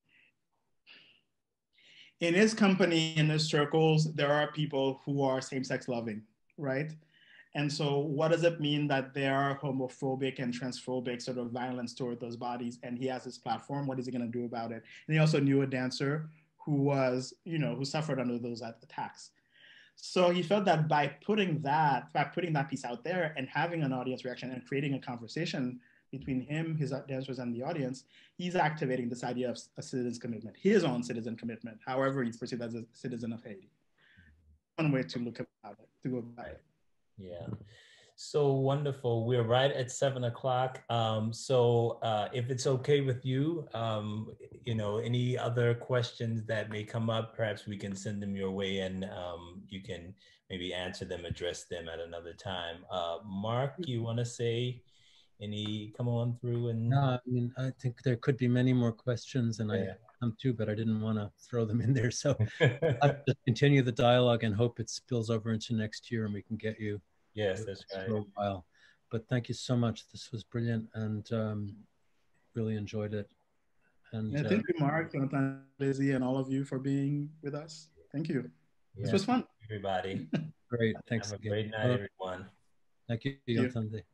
in his company, in his circles, there are people who are same-sex loving, right? And so what does it mean that there are homophobic and transphobic sort of violence toward those bodies? And he has his platform, what is he gonna do about it? And he also knew a dancer who was, you know, who suffered under those attacks. So he felt that by putting that, by putting that piece out there and having an audience reaction and creating a conversation between him, his dancers, and the audience, he's activating this idea of a citizen's commitment, his own citizen commitment, however he's perceived as a citizen of Haiti. One way to look about it, to go about it. Yeah. So wonderful. We're right at seven o'clock. Um, so uh, if it's okay with you, um, you know, any other questions that may come up, perhaps we can send them your way and um, you can maybe answer them, address them at another time. Uh, Mark, you want to say any, come on through and... No, I mean, I think there could be many more questions and Yeah. I come too, but I didn't want to throw them in there. So I'll just continue the dialogue and hope it spills over into next year and we can get you. Yes, that's right. For a while. But thank you so much. This was brilliant and um, really enjoyed it. And yeah, thank uh, you, Mark, Jonathan, Lizzie, and all of you for being with us. Thank you. Yeah. This was fun. Everybody. Great. Thanks Have a again. great night, everyone. Thank you, Thank you. Jonathan.